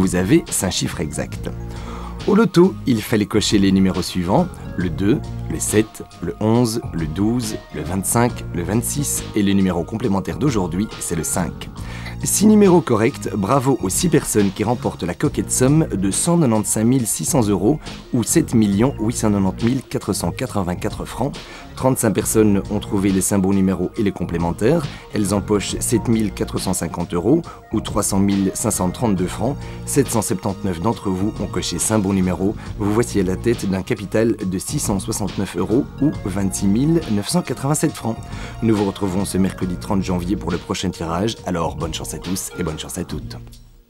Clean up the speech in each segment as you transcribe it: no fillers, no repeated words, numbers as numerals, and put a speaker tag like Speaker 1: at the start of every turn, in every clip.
Speaker 1: vous avez 5 chiffres exacts. Au loto, il fallait cocher les numéros suivants, le 2, le 7, le 11, le 12, le 25, le 26 et le numéro complémentaire d'aujourd'hui, c'est le 5. 6 numéros corrects, bravo aux 6 personnes qui remportent la coquette somme de 195 600 € ou 7 890 484 francs. 35 personnes ont trouvé les 5 bons numéros et les complémentaires. Elles empochent 7 450 € ou 300 532 francs. 779 d'entre vous ont coché 5 bons numéros. Vous voici à la tête d'un capital de 669 € ou 26 987 francs. Nous vous retrouvons ce mercredi 30 janvier pour le prochain tirage. Alors bonne chance à tous et bonne chance à toutes.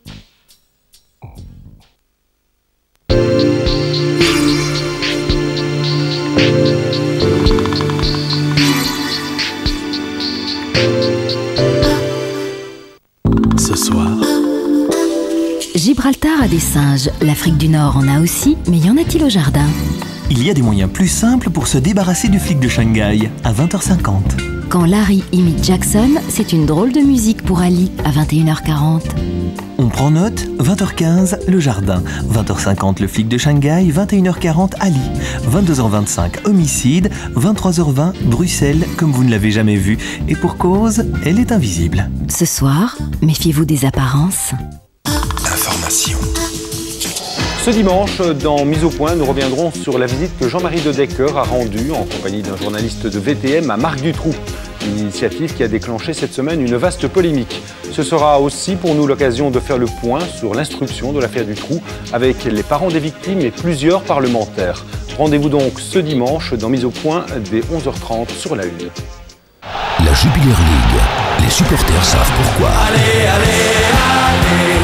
Speaker 2: Ce soir,
Speaker 3: Gibraltar a des singes, l'Afrique du Nord en a aussi, mais y en a-t-il au jardin?
Speaker 2: il y a des moyens plus simples pour se débarrasser du flic de Shanghai à 20h50.
Speaker 3: Quand Larry imite Jackson, c'est une drôle de musique pour Ali à 21h40.
Speaker 2: On prend note, 20h15, le jardin, 20h50, le flic de Shanghai, 21h40, Ali, 22h25, homicide, 23h20, Bruxelles, comme vous ne l'avez jamais vue, et pour cause, elle est invisible.
Speaker 3: Ce soir, méfiez-vous des apparences.
Speaker 4: Information.
Speaker 5: Ce dimanche, dans Mise au point, nous reviendrons sur la visite que Jean-Marie De Decker a rendue en compagnie d'un journaliste de VTM à Marc Dutroux. Une initiative qui a déclenché cette semaine une vaste polémique. Ce sera aussi pour nous l'occasion de faire le point sur l'instruction de l'affaire Dutroux avec les parents des victimes et plusieurs parlementaires. Rendez-vous donc ce dimanche dans Mise au point dès 11h30 sur la 1.
Speaker 4: La Jupiler League. Les supporters savent pourquoi.
Speaker 6: Allez, allez, allez.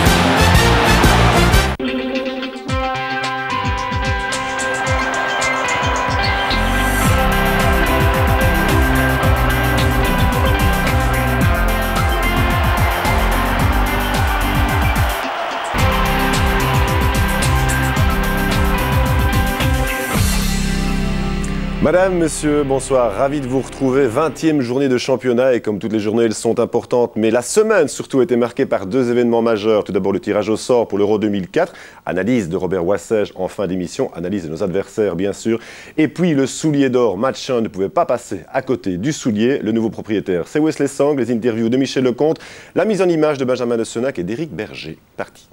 Speaker 7: Madame, monsieur, bonsoir, ravi de vous retrouver. 20e journée de championnat et comme toutes les journées, elles sont importantes. Mais la semaine surtout a été marquée par 2 événements majeurs. Tout d'abord le tirage au sort pour l'Euro 2004. Analyse de Robert Wassège en fin d'émission. Analyse de nos adversaires, bien sûr. Et puis le soulier d'or. Match 1 ne pouvait pas passer à côté du soulier. Le nouveau propriétaire, c'est Wesley Sang. Les interviews de Michel Lecomte. La mise en image de Benjamin de Senac et d'Éric Berger. Parti.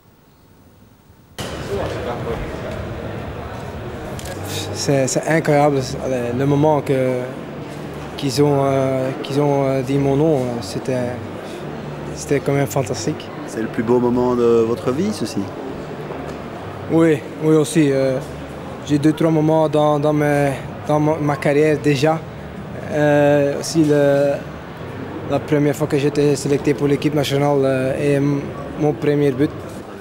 Speaker 8: C'est incroyable, le moment qu'ils ont dit mon nom, c'était quand même fantastique.
Speaker 9: C'est le plus beau moment de votre vie, ceci?
Speaker 8: Oui aussi. J'ai 2-3 moments dans ma carrière déjà. Aussi la première fois que j'étais sélecté pour l'équipe nationale et mon premier but.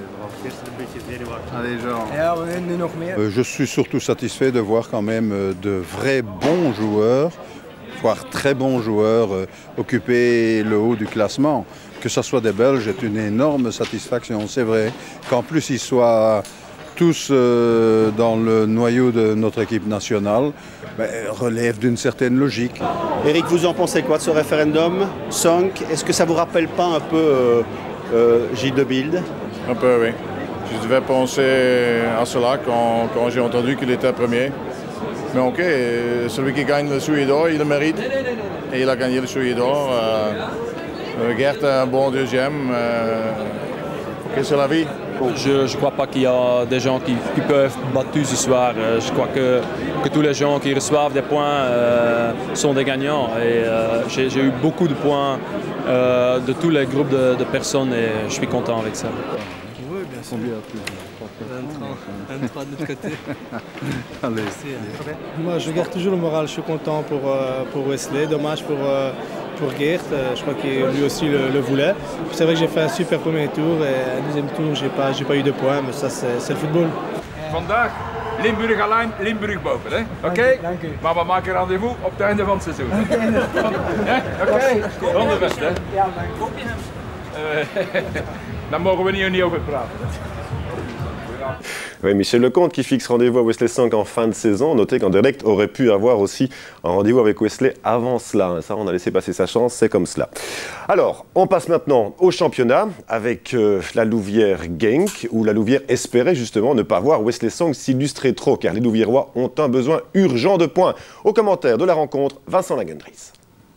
Speaker 10: Je suis surtout satisfait de voir quand même de vrais bons joueurs, voire très bons joueurs, occuper le haut du classement. Que ce soit des Belges est une énorme satisfaction. C'est vrai qu'en plus ils soient tous dans le noyau de notre équipe nationale, relève d'une certaine logique.
Speaker 9: Eric, vous en pensez quoi de ce référendum? Sang, est-ce que ça vous rappelle pas un peu Gilles de Bilde?
Speaker 11: Un peu, oui. Je devais penser à cela quand j'ai entendu qu'il était premier. Mais ok, celui qui gagne le soulier d'or, il le mérite. Et il a gagné le soulier d'or. Gert est un bon deuxième. Ok, c'est la vie.
Speaker 12: Je ne crois pas qu'il y a des gens qui peuvent battre ce soir. Je crois que tous les gens qui reçoivent des points sont des gagnants. Et j'ai eu beaucoup de points de tous les groupes de personnes et je suis content avec ça.
Speaker 8: Combien 23 de notre côté.
Speaker 10: Allez.
Speaker 8: Moi, je garde toujours le moral. Je suis content pour Wesley. Dommage pour Gert. Je crois que lui aussi le voulait. C'est vrai que j'ai fait un super premier tour et un deuxième tour, j'ai pas eu de points, mais ça, c'est le football.
Speaker 13: Vandaag Limburg alleen, Limburg boven, hè? Oké? Maar we maken rendezvous op het einde van het seizoen. Oké? Ronde best, hè?
Speaker 8: Ja,
Speaker 13: Dan mogen we niet over praten.
Speaker 7: Oui, Michel Lecomte qui fixe rendez-vous à Wesley Sonk en fin de saison. Notez qu'Anderlecht aurait pu avoir aussi un rendez-vous avec Wesley avant cela. Ça, on a laissé passer sa chance, c'est comme cela. Alors, on passe maintenant au championnat avec la Louvière Genk, où la Louvière espérait justement ne pas voir Wesley Sonk s'illustrer trop, car les Louviérois ont un besoin urgent de points. Au commentaire de la rencontre, Vincent Lagendries.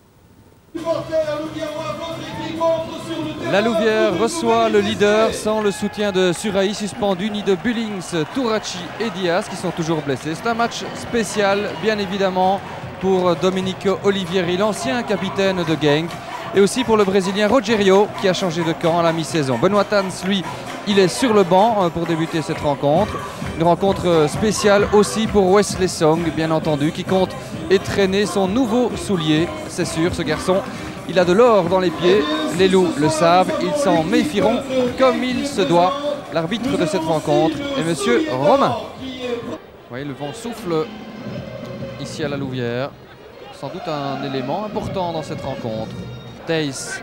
Speaker 14: La Louvière reçoit le leader sans le soutien de Suraï suspendu, ni de Bullings, Tourachi et Diaz qui sont toujours blessés. C'est un match spécial, bien évidemment, pour Domenico Olivieri, l'ancien capitaine de Genk, et aussi pour le Brésilien Rogério qui a changé de camp à la mi-saison. Benoît Tans, lui, il est sur le banc pour débuter cette rencontre. Une rencontre spéciale aussi pour Wesley Sonk, bien entendu, qui compte étrenner son nouveau soulier. C'est sûr, ce garçon, il a de l'or dans les pieds. Les loups le savent, ils s'en méfieront comme il se doit. L'arbitre de cette rencontre est monsieur Romain. Oui, le vent souffle ici à la Louvière. Sans doute un élément important dans cette rencontre. Thijs.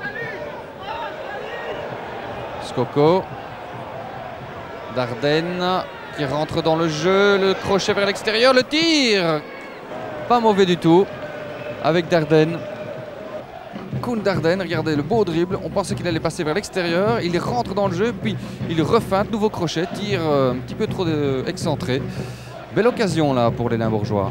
Speaker 14: Skoko. Dardenne qui rentre dans le jeu. Le crochet vers l'extérieur. Le tir. Pas mauvais du tout. Avec Dardenne. Koen Dardenne, regardez le beau dribble. On pensait qu'il allait passer vers l'extérieur. Il rentre dans le jeu. Puis il refeinte. Nouveau crochet. Tir un petit peu trop excentré. Belle occasion là pour les Limbourgeois.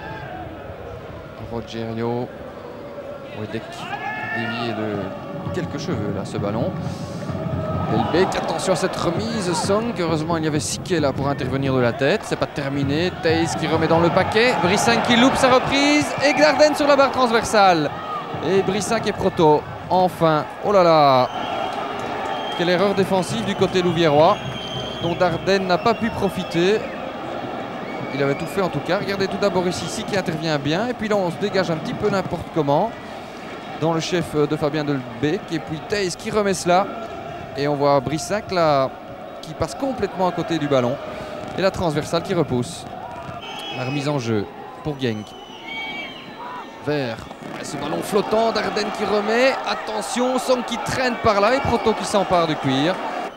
Speaker 14: Rogério. Wedek dévié de quelques cheveux là ce ballon. Delbecq, attention à cette remise. Sonk, heureusement il y avait Siquet là pour intervenir de la tête. C'est pas terminé. Thijs qui remet dans le paquet. Brissinck qui loupe sa reprise. Et Dardenne sur la barre transversale. Et Brissinck et Proto. Enfin, oh là là. Quelle erreur défensive du côté louviérois, dont Dardenne n'a pas pu profiter. Il avait tout fait en tout cas. Regardez tout d'abord ici qui intervient bien. Et puis là on se dégage un petit peu n'importe comment. Dans le chef de Fabien Delbecq. Et puis Thijs qui remet cela. Et on voit Brissinck là qui passe complètement à côté du ballon. Et la transversale qui repousse. La remise en jeu pour Genk. Vers ce ballon flottant. Dardenne qui remet. Attention, Sonk qui traîne par là. Et Proto qui s'empare du cuir.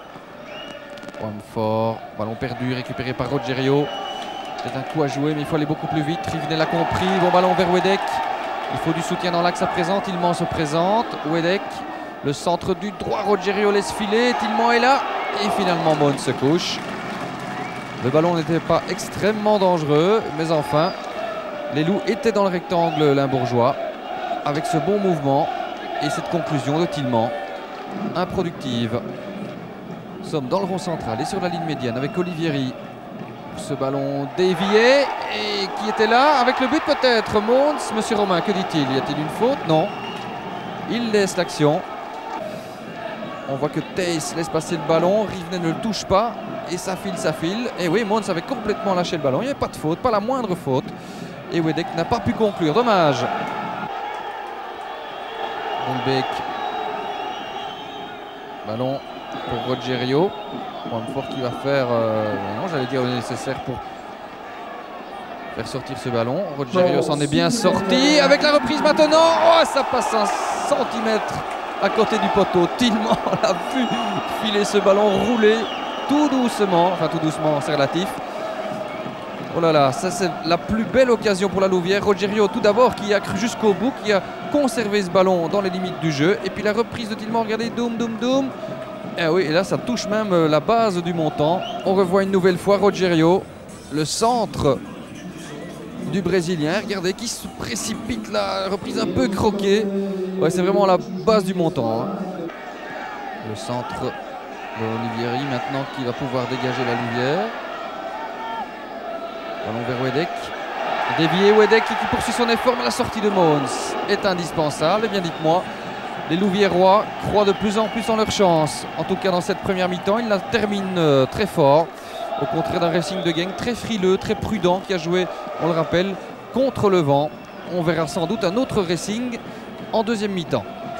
Speaker 14: Fort. Ballon perdu récupéré par Rogério. C'est un coup à jouer mais il faut aller beaucoup plus vite. Rivenel a compris. Bon ballon vers Wedek. Il faut du soutien dans l'axe à présent. Tillman se présente. Wedek. Le centre du droit. Rogério laisse filer. Tillman est là. Et finalement Mons se couche. Le ballon n'était pas extrêmement dangereux. Mais enfin, les loups étaient dans le rectangle limbourgeois. Avec ce bon mouvement. Et cette conclusion de Tillman. Improductive. Nous sommes dans le rond central et sur la ligne médiane avec Olivieri. Ce ballon dévié et qui était là avec le but peut-être. Mons, monsieur Romain, que dit-il? Y a-t-il une faute? Non. Il laisse l'action. On voit que Thijs laisse passer le ballon. Rivenel ne le touche pas et ça file. Et oui, Mons avait complètement lâché le ballon. Il n'y avait pas de faute, pas la moindre faute. Et Wedek n'a pas pu conclure. Dommage. Delbecq. Ballon pour Rogério. Fort qui va faire, non, j'allais dire le nécessaire pour faire sortir ce ballon. Rogério s'en est bien sorti avec la reprise maintenant. Oh, ça passe un centimètre à côté du poteau. Tillman l'a vu filer ce ballon, rouler tout doucement. Enfin, tout doucement, c'est relatif. Oh là là, ça c'est la plus belle occasion pour la Louvière. Rogério tout d'abord qui a cru jusqu'au bout, qui a conservé ce ballon dans les limites du jeu. Et puis la reprise de Tillman, regardez, doum. Et oui, et là ça touche même la base du montant. On revoit une nouvelle fois Rogério, le centre du Brésilien. Regardez qui se précipite là, reprise un peu croquée. Ouais, c'est vraiment la base du montant. Hein. Le centre de Olivieri maintenant qui va pouvoir dégager la Louvière. Ballon vers Wedek. Dévié Wedek qui poursuit son effort, mais la sortie de Mons est indispensable. Eh bien dites-moi, les Louviérois croient de plus en plus en leur chance. En tout cas dans cette première mi-temps, ils la terminent très fort. Au contraire d'un Racing de Genk très frileux, très prudent, qui a joué, on le rappelle, contre le vent. On verra sans doute un autre Racing en deuxième mi-temps.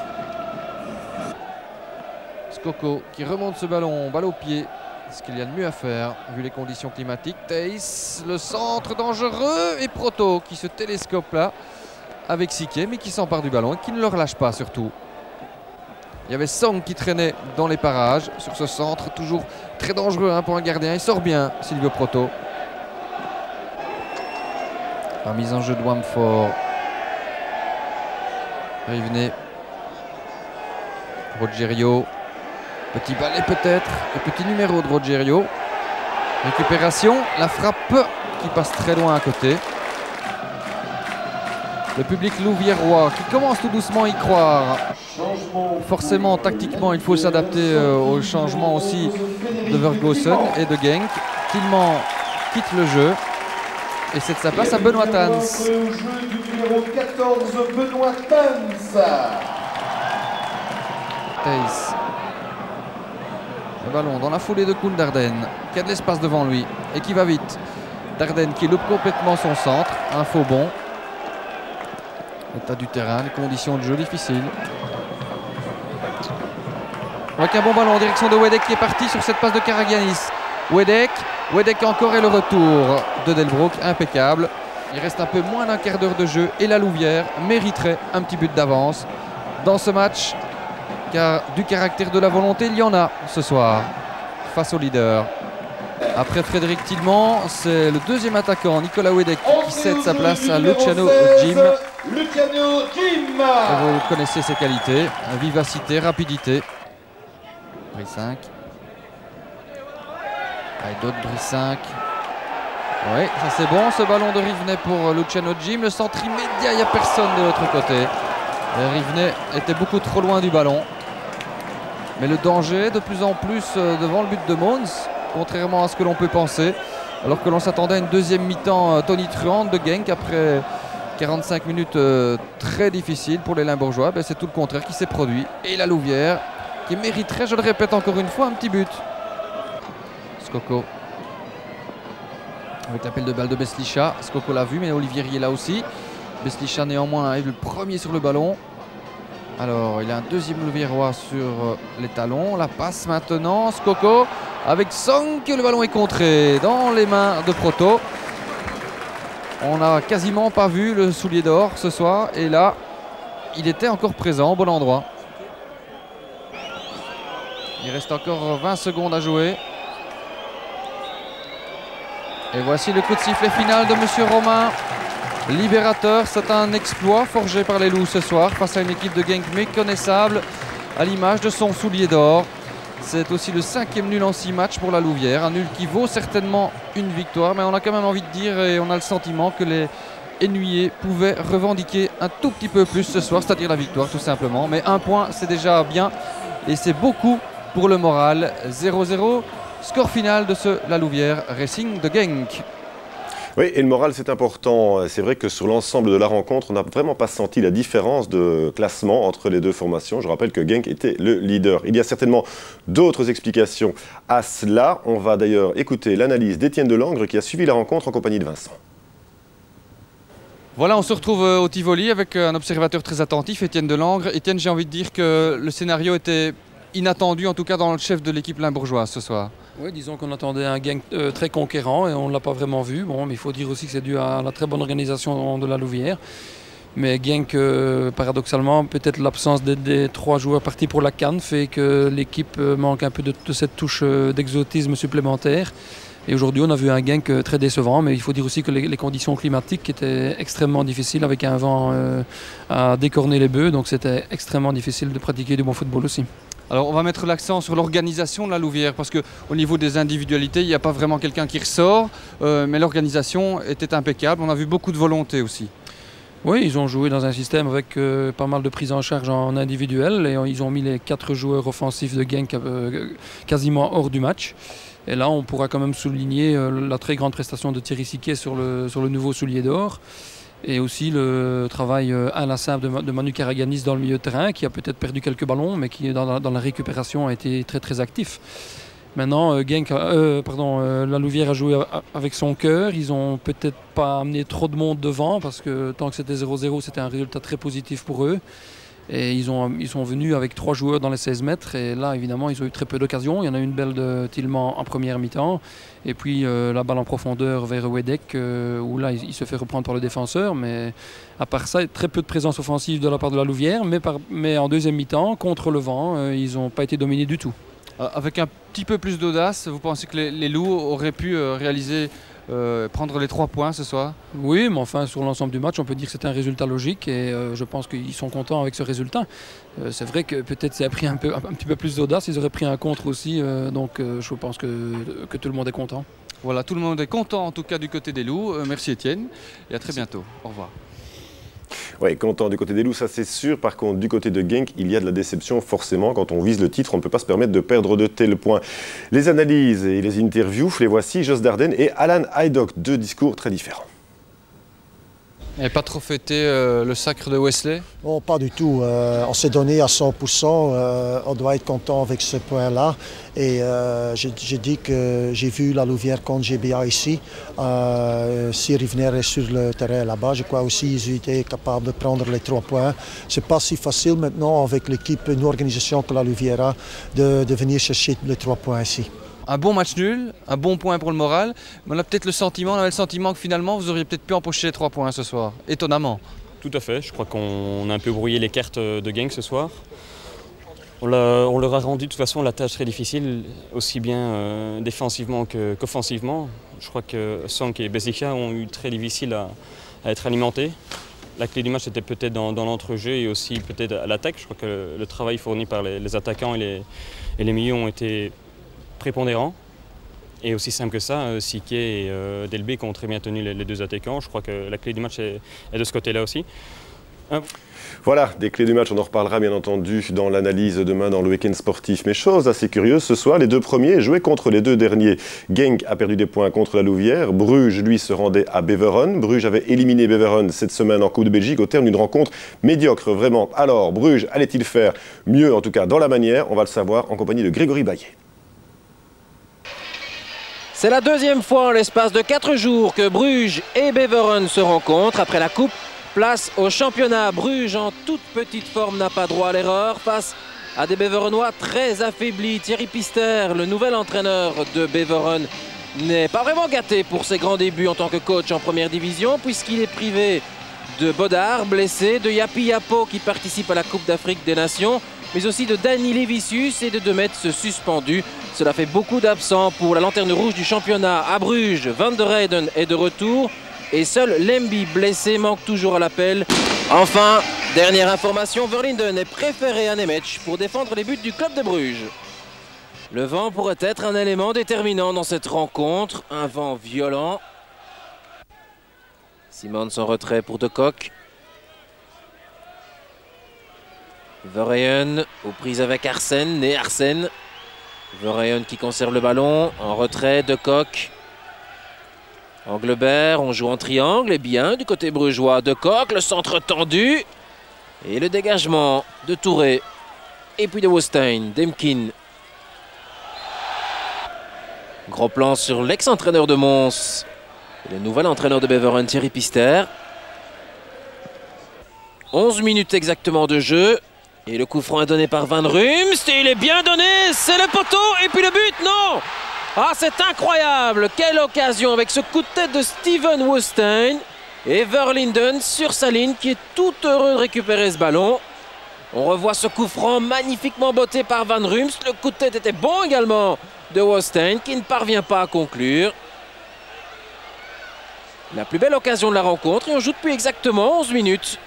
Speaker 14: Skoko qui remonte ce ballon, balle au pied. Ce qu'il y a de mieux à faire vu les conditions climatiques. Thijs, le centre dangereux et Proto qui se télescope là avec Siquet mais qui s'empare du ballon et qui ne le relâche pas surtout. Il y avait Song qui traînait dans les parages sur ce centre, toujours très dangereux hein, pour un gardien. Il sort bien, Silvio Proto. La mise en jeu de Wamford. Rivenet. Rogerio. Petit balai peut-être. Et petit numéro de Rogerio. Récupération. La frappe qui passe très loin à côté. Le public louviérois qui commence tout doucement à y croire. Forcément, tactiquement, il faut s'adapter au changement aussi de Vergosen et de Genk. Tillman quitte le jeu et cède sa place à Benoît Tans.
Speaker 15: Le jeu du numéro 14, Benoît Tans.
Speaker 14: Thijs. Le ballon dans la foulée de Koen Dardenne qui a de l'espace devant lui et qui va vite. Dardenne qui loupe complètement son centre. Un faux bond. L'état du terrain, les conditions de jeu difficiles. Avec un bon ballon en direction de Wedek qui est parti sur cette passe de Karagianis. Wedek encore et le retour de Delbrück, impeccable. Il reste un peu moins d'un quart d'heure de jeu et la Louvière mériterait un petit but d'avance dans ce match. Car du caractère, de la volonté, il y en a ce soir face au leader. Après Frédéric Tillman, c'est le deuxième attaquant, Nicolas Wedek, qui cède sa place à Luciano Jim. Et vous connaissez ses qualités, vivacité, rapidité. Brissinck. D'autres Brissinck. Oui, ça c'est bon, ce ballon de Rivenet pour Luciano Jim. Le centre immédiat, il n'y a personne de l'autre côté. Et Rivenet était beaucoup trop loin du ballon. Mais le danger de plus en plus devant le but de Mons, contrairement à ce que l'on peut penser. Alors que l'on s'attendait à une deuxième mi-temps tonitruante de Genk après 45 minutes très difficiles pour les Limbourgeois. Ben, c'est tout le contraire qui s'est produit. Et la Louvière qui mériterait, je le répète encore une fois, un petit but. Skoko. Avec l'appel de balle de Beslicha. Skoko l'a vu, mais Olivier est là aussi. Beslicha néanmoins est le premier sur le ballon. Alors, il y a un deuxième Louviérois sur les talons. La passe maintenant. Skoko avec Song. Le ballon est contré dans les mains de Proto. On n'a quasiment pas vu le soulier d'or ce soir. Et là, il était encore présent au bon endroit. Il reste encore 20 secondes à jouer. Et voici le coup de sifflet final de Monsieur Romain. Libérateur, c'est un exploit forgé par les Loups ce soir face à une équipe de Genk méconnaissable à l'image de son soulier d'or. C'est aussi le 5e nul en 6 matchs pour la Louvière. Un nul qui vaut certainement une victoire, mais on a quand même envie de dire et on a le sentiment que les Ennuyés pouvaient revendiquer un tout petit peu plus ce soir, c'est-à-dire la victoire tout simplement. Mais un point, c'est déjà bien et c'est beaucoup pour le moral. 0-0, score final de ce La Louvière Racing de Genk.
Speaker 7: Oui, et le moral, c'est important. C'est vrai que sur l'ensemble de la rencontre, on n'a vraiment pas senti la différence de classement entre les deux formations. Je rappelle que Genk était le leader. Il y a certainement d'autres explications à cela. On va d'ailleurs écouter l'analyse d'Étienne Delangre qui a suivi la rencontre en compagnie de Vincent.
Speaker 14: Voilà, on se retrouve au Tivoli avec un observateur très attentif, Étienne Delangre. Étienne, j'ai envie de dire que le scénario était inattendu, en tout cas dans le chef de l'équipe limbourgeoise ce soir.
Speaker 16: Oui, disons qu'on attendait un Genk très conquérant et on ne l'a pas vraiment vu. Bon, mais il faut dire aussi que c'est dû à la très bonne organisation de la Louvière. Mais Genk, paradoxalement, peut-être l'absence des 3 joueurs partis pour la CAN fait que l'équipe manque un peu de cette touche d'exotisme supplémentaire. Et aujourd'hui, on a vu un Genk très décevant, mais il faut dire aussi que les conditions climatiques étaient extrêmement difficiles avec un vent à décorner les bœufs. Donc c'était extrêmement difficile de pratiquer du bon football aussi.
Speaker 14: Alors on va mettre l'accent sur l'organisation de la Louvière parce qu'au niveau des individualités, il n'y a pas vraiment quelqu'un qui ressort, mais l'organisation était impeccable. On a vu beaucoup de volonté aussi.
Speaker 16: Oui, ils ont joué dans un système avec pas mal de prise en charge en individuel et ils ont mis les 4 joueurs offensifs de Genk quasiment hors du match. Et là, on pourra quand même souligner la très grande prestation de Thierry Siquet sur le nouveau soulier d'or. Et aussi le travail inlassable de Manu Karagianis dans le milieu de terrain, qui a peut-être perdu quelques ballons, mais qui dans la récupération a été très très actif. Maintenant, la Louvière a joué avec son cœur. Ils n'ont peut-être pas amené trop de monde devant, parce que tant que c'était 0-0, c'était un résultat très positif pour eux. Et ils sont venus avec 3 joueurs dans les 16 mètres. Et là, évidemment, ils ont eu très peu d'occasions. Il y en a une belle de Tillman en première mi-temps. Et puis la balle en profondeur vers Wedek, où là, il se fait reprendre par le défenseur. Mais à part ça, très peu de présence offensive de la part de la Louvière. Mais en deuxième mi-temps, contre le vent, ils n'ont pas été dominés du tout.
Speaker 14: Avec un petit peu plus d'audace, vous pensez que les Loups auraient pu prendre les 3 points ce soir?
Speaker 16: Oui, mais enfin, sur l'ensemble du match, on peut dire que c'est un résultat logique et je pense qu'ils sont contents avec ce résultat. C'est vrai que peut-être ça a pris un petit peu plus d'audace, ils auraient pris un contre aussi, donc je pense que tout le monde est content.
Speaker 14: Voilà, tout le monde est content en tout cas du côté des Loups. Merci Étienne et à très bientôt. Au revoir.
Speaker 7: Oui, content du côté des Loups, ça c'est sûr. Par contre, du côté de Genk, il y a de la déception forcément. Quand on vise le titre, on ne peut pas se permettre de perdre de tels points. Les analyses et les interviews, les voici, Jos Dardenne et Alan Haydock. 2 discours très différents.
Speaker 14: Et pas trop fêté le sacre de Wesley?
Speaker 17: Oh, pas du tout. On s'est donné à 100%. On doit être content avec ce point-là. Et j'ai dit que j'ai vu la Louvière contre GBA ici. Si Rivener est sur le terrain là-bas, je crois aussi qu'ils ont été capables de prendre les 3 points. C'est pas si facile maintenant avec l'équipe, une organisation que la Louvière a, de venir chercher les 3 points ici.
Speaker 14: Un bon match nul, un bon point pour le moral, mais on avait le sentiment que finalement vous auriez peut-être pu empocher les 3 points ce soir, étonnamment.
Speaker 18: Tout à fait, je crois qu'on a un peu brouillé les cartes de Genk ce soir. On leur a rendu de toute façon la tâche très difficile, aussi bien défensivement qu'offensivement. Je crois que Sonk et Bezica ont eu très difficile à être alimentés. La clé du match était peut-être dans l'entrejeu et aussi peut-être à l'attaque. Je crois que le travail fourni par les attaquants et les milieux ont été prépondérant et aussi simple que ça, Sique et Delbecq ont très bien tenu les 2 attaquants. Je crois que la clé du match est de ce côté-là aussi.
Speaker 7: Voilà, des clés du match, on en reparlera bien entendu dans l'analyse demain dans le week-end sportif. Mais chose assez curieuse, ce soir, les 2 premiers jouaient contre les 2 derniers. Genk a perdu des points contre la Louvière. Bruges, lui, se rendait à Beveren. Bruges avait éliminé Beveren cette semaine en Coupe de Belgique au terme d'une rencontre médiocre, vraiment. Alors, Bruges allait-il faire mieux, en tout cas dans la manière? On va le savoir en compagnie de Grégory Baillet.
Speaker 19: C'est la 2e fois en l'espace de 4 jours que Bruges et Beveren se rencontrent. Après la Coupe, place au championnat. Bruges, en toute petite forme, n'a pas droit à l'erreur face à des Beverenois très affaiblis. Thierry Pister, le nouvel entraîneur de Beveren, n'est pas vraiment gâté pour ses grands débuts en tant que coach en première division, puisqu'il est privé de Bodard, blessé, de Yapi Yapo qui participe à la Coupe d'Afrique des Nations, mais aussi de Dani Lévicius et de Demetz suspendu. Cela fait beaucoup d'absents pour la lanterne rouge du championnat. À Bruges, Van der Heyden est de retour et seul Lemby, blessé, manque toujours à l'appel. Enfin, dernière information, Verlinden est préféré à Nemec pour défendre les buts du club de Bruges. Le vent pourrait être un élément déterminant dans cette rencontre, un vent violent. Simons en retrait pour De Kock. Verheyen aux prises avec Arsène, né Arsène. Verheyen qui conserve le ballon, en retrait, De Kock. Anglebert, on joue en triangle, et bien du côté brugeois. De Kock, le centre tendu. Et le dégagement de Touré. Et puis de Woestein, Demkin. Gros plan sur l'ex-entraîneur de Mons. Et le nouvel entraîneur de Beveren, Thierry Pister. 11 minutes exactement de jeu. Et le coup franc est donné par Van Rumst. Et il est bien donné. C'est le poteau. Et puis le but, non! Ah, c'est incroyable! Quelle occasion avec ce coup de tête de Steven Woestein. Et Verlinden sur sa ligne qui est tout heureux de récupérer ce ballon. On revoit ce coup franc magnifiquement botté par Van Rumst. Le coup de tête était bon également de Woestein qui ne parvient pas à conclure. La plus belle occasion de la rencontre et on joue depuis exactement 11 minutes.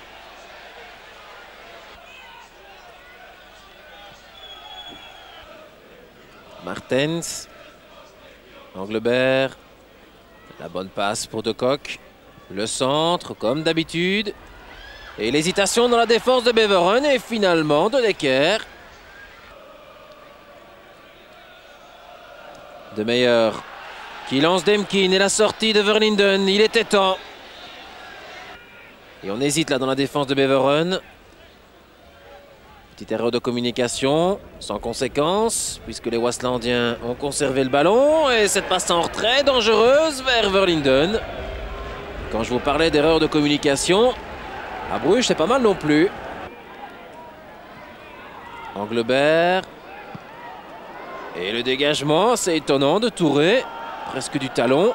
Speaker 19: Martens, Anglebert, la bonne passe pour De Kock, le centre comme d'habitude, et l'hésitation dans la défense de Beveren et finalement de Decker. De Meyer qui lance Demkin et la sortie de Verlinden, il était temps. Et on hésite là dans la défense de Beveren. Petite erreur de communication, sans conséquence, puisque les Waaslandiens ont conservé le ballon. Et cette passe en retrait, dangereuse, vers Verlinden. Quand je vous parlais d'erreur de communication, à Bruges, c'est pas mal non plus. Englebert. Et le dégagement, c'est étonnant de Touré. Presque du talon.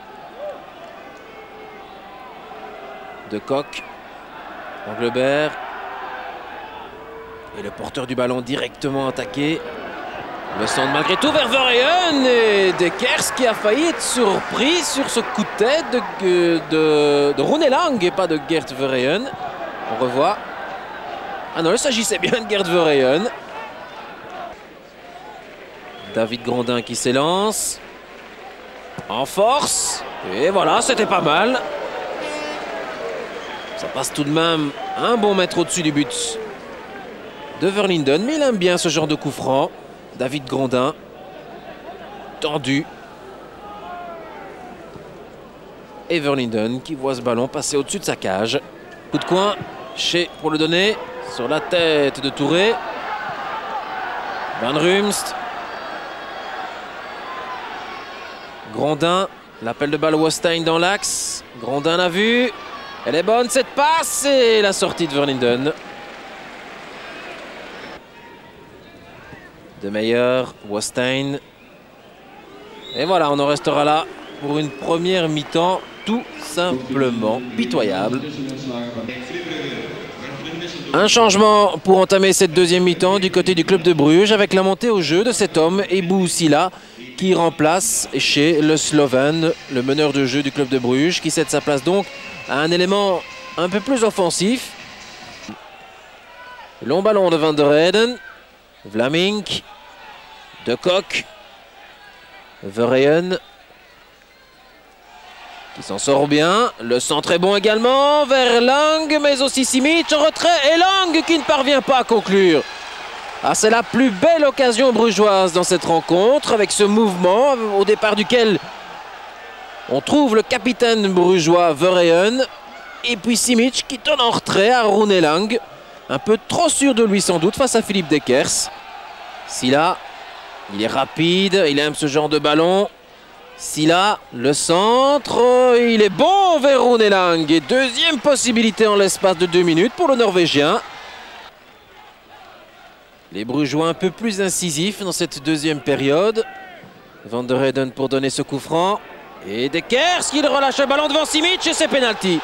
Speaker 19: De Kock. Englebert. Et le porteur du ballon directement attaqué. Le centre malgré tout vers Verheyen et Dekers qui a failli être surpris sur ce coup de tête de Roenelang et pas de Gert Verheyen. On revoit. Ah non, il s'agissait bien de Gert Verheyen. David Grondin qui s'élance. En force. Et voilà, c'était pas mal. Ça passe tout de même un bon mètre au-dessus du but de Verlinden. Mais il aime bien ce genre de coup franc. David Grondin, tendu. Et Verlinden qui voit ce ballon passer au-dessus de sa cage. Coup de coin, Shea pour le donner, sur la tête de Touré. Van Rumst. Grondin, l'appel de balle Wosthein dans l'axe. Grondin l'a vu. Elle est bonne cette passe et la sortie de Verlinden. De Meyer, Wosthein. Et voilà, on en restera là pour une première mi-temps tout simplement pitoyable. Un changement pour entamer cette deuxième mi-temps du côté du club de Bruges avec la montée au jeu de cet homme, Ebou Silla, qui remplace chez le Slovène, le meneur de jeu du club de Bruges, qui cède sa place donc à un élément un peu plus offensif. Long ballon de Van der Heyden. Vlaming, De Kock, Verheyen qui s'en sort bien. Le centre est bon également vers Lang, mais aussi Simic en retrait et Lang qui ne parvient pas à conclure. Ah, c'est la plus belle occasion brugeoise dans cette rencontre avec ce mouvement au départ duquel on trouve le capitaine brugeois Verheyen et puis Simic qui donne en retrait à Roenelang. Un peu trop sûr de lui sans doute face à Philippe Dekers. Silla, il est rapide, il aime ce genre de ballon. Silla, le centre, il est bon vers Roenelang. Et deuxième possibilité en l'espace de 2 minutes pour le Norvégien. Les Brugeois un peu plus incisifs dans cette deuxième période. Van der Heyden pour donner ce coup franc. Et Dekers qui relâche le ballon devant Simic et c'est pénalty.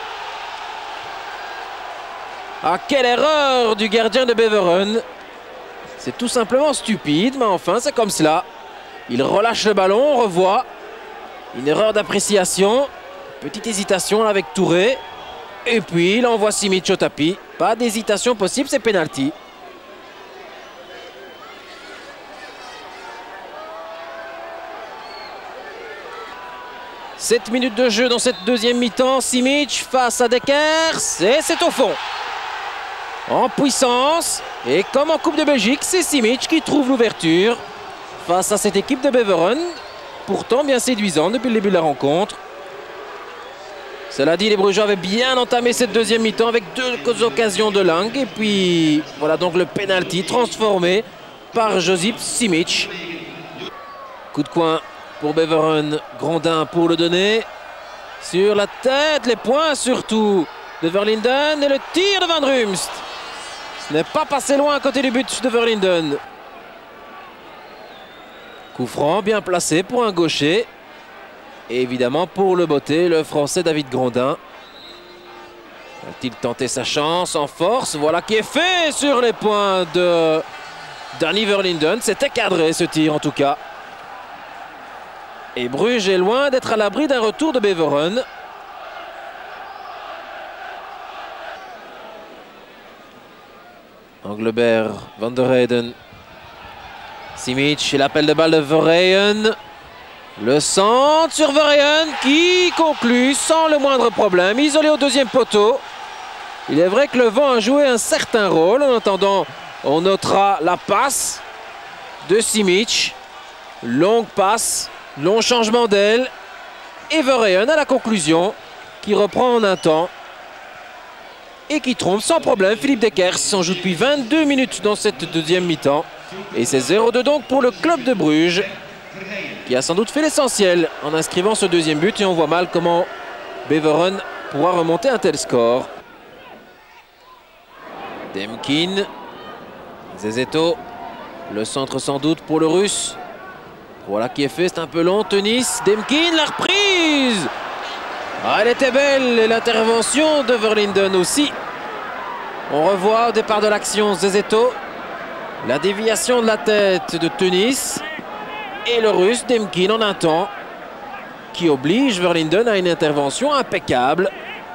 Speaker 19: Ah, quelle erreur du gardien de Beveren. C'est tout simplement stupide, mais enfin, c'est comme cela. Il relâche le ballon, on revoit. Une erreur d'appréciation. Petite hésitation avec Touré. Et puis, il envoie Simic au tapis. Pas d'hésitation possible, c'est pénalty. « 7 minutes de jeu dans cette deuxième mi-temps. Simic face à Dekers. Et c'est au fond. En puissance, et comme en Coupe de Belgique, c'est Simic qui trouve l'ouverture face à cette équipe de Beveren, pourtant bien séduisante depuis le début de la rencontre. Cela dit, les Brugeois avaient bien entamé cette deuxième mi-temps avec 2 occasions de Lang, et puis voilà donc le penalty transformé par Josip Simic. Coup de coin pour Beveren, Grondin pour le donner. Sur la tête, les points surtout de Verlinden et le tir de Van Rumst. Ce n'est pas passé loin à côté du but de Verlinden. Coup franc bien placé pour un gaucher. Et évidemment pour le botter, le français David Grondin. Va-t-il tenter sa chance en force? Voilà qui est fait sur les points de Danny Verlinden. C'était cadré ce tir en tout cas. Et Bruges est loin d'être à l'abri d'un retour de Beveren. Englebert, Van der Heyden, Simic et l'appel de balle de Verheyen. Le centre sur Verheyen qui conclut sans le moindre problème, isolé au deuxième poteau. Il est vrai que le vent a joué un certain rôle. En attendant, on notera la passe de Simic. Longue passe, long changement d'aile. Et Verheyen à la conclusion qui reprend en un temps. Et qui trompe sans problème Philippe Dekers. On joue depuis 22 minutes dans cette deuxième mi-temps. Et c'est 0-2 donc pour le club de Bruges, qui a sans doute fait l'essentiel en inscrivant ce deuxième but. Et on voit mal comment Beveren pourra remonter un tel score. Demkin, Zezeto, le centre sans doute pour le Russe. Voilà qui est fait, c'est un peu long. Tunis, Demkin, la reprise. Ah, elle était belle et l'intervention de Verlinden aussi. On revoit au départ de l'action Zezeto. La déviation de la tête de Tunis. Et le Russe, Demkin en un temps, qui oblige Verlinden à une intervention impeccable.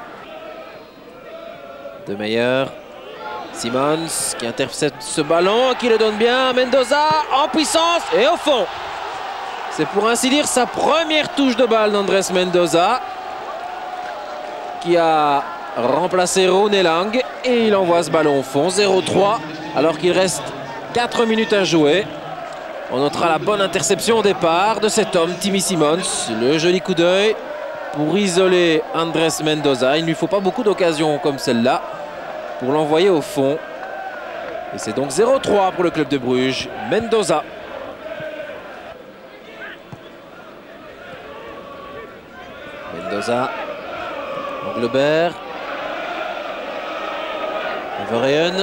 Speaker 19: De Meyer. Simons qui intercepte ce ballon, qui le donne bien. Mendoza en puissance et au fond. C'est pour ainsi dire sa première touche de balle d'Andrés Mendoza, qui a remplacé Ronelang et il envoie ce ballon au fond. 0-3 alors qu'il reste 4 minutes à jouer. On notera la bonne interception au départ de cet homme, Timmy Simons. Le joli coup d'œil pour isoler Andrés Mendoza. Il ne lui faut pas beaucoup d'occasions comme celle-là pour l'envoyer au fond. Et c'est donc 0-3 pour le club de Bruges. Mendoza. Mendoza. Englebert. Verheyen.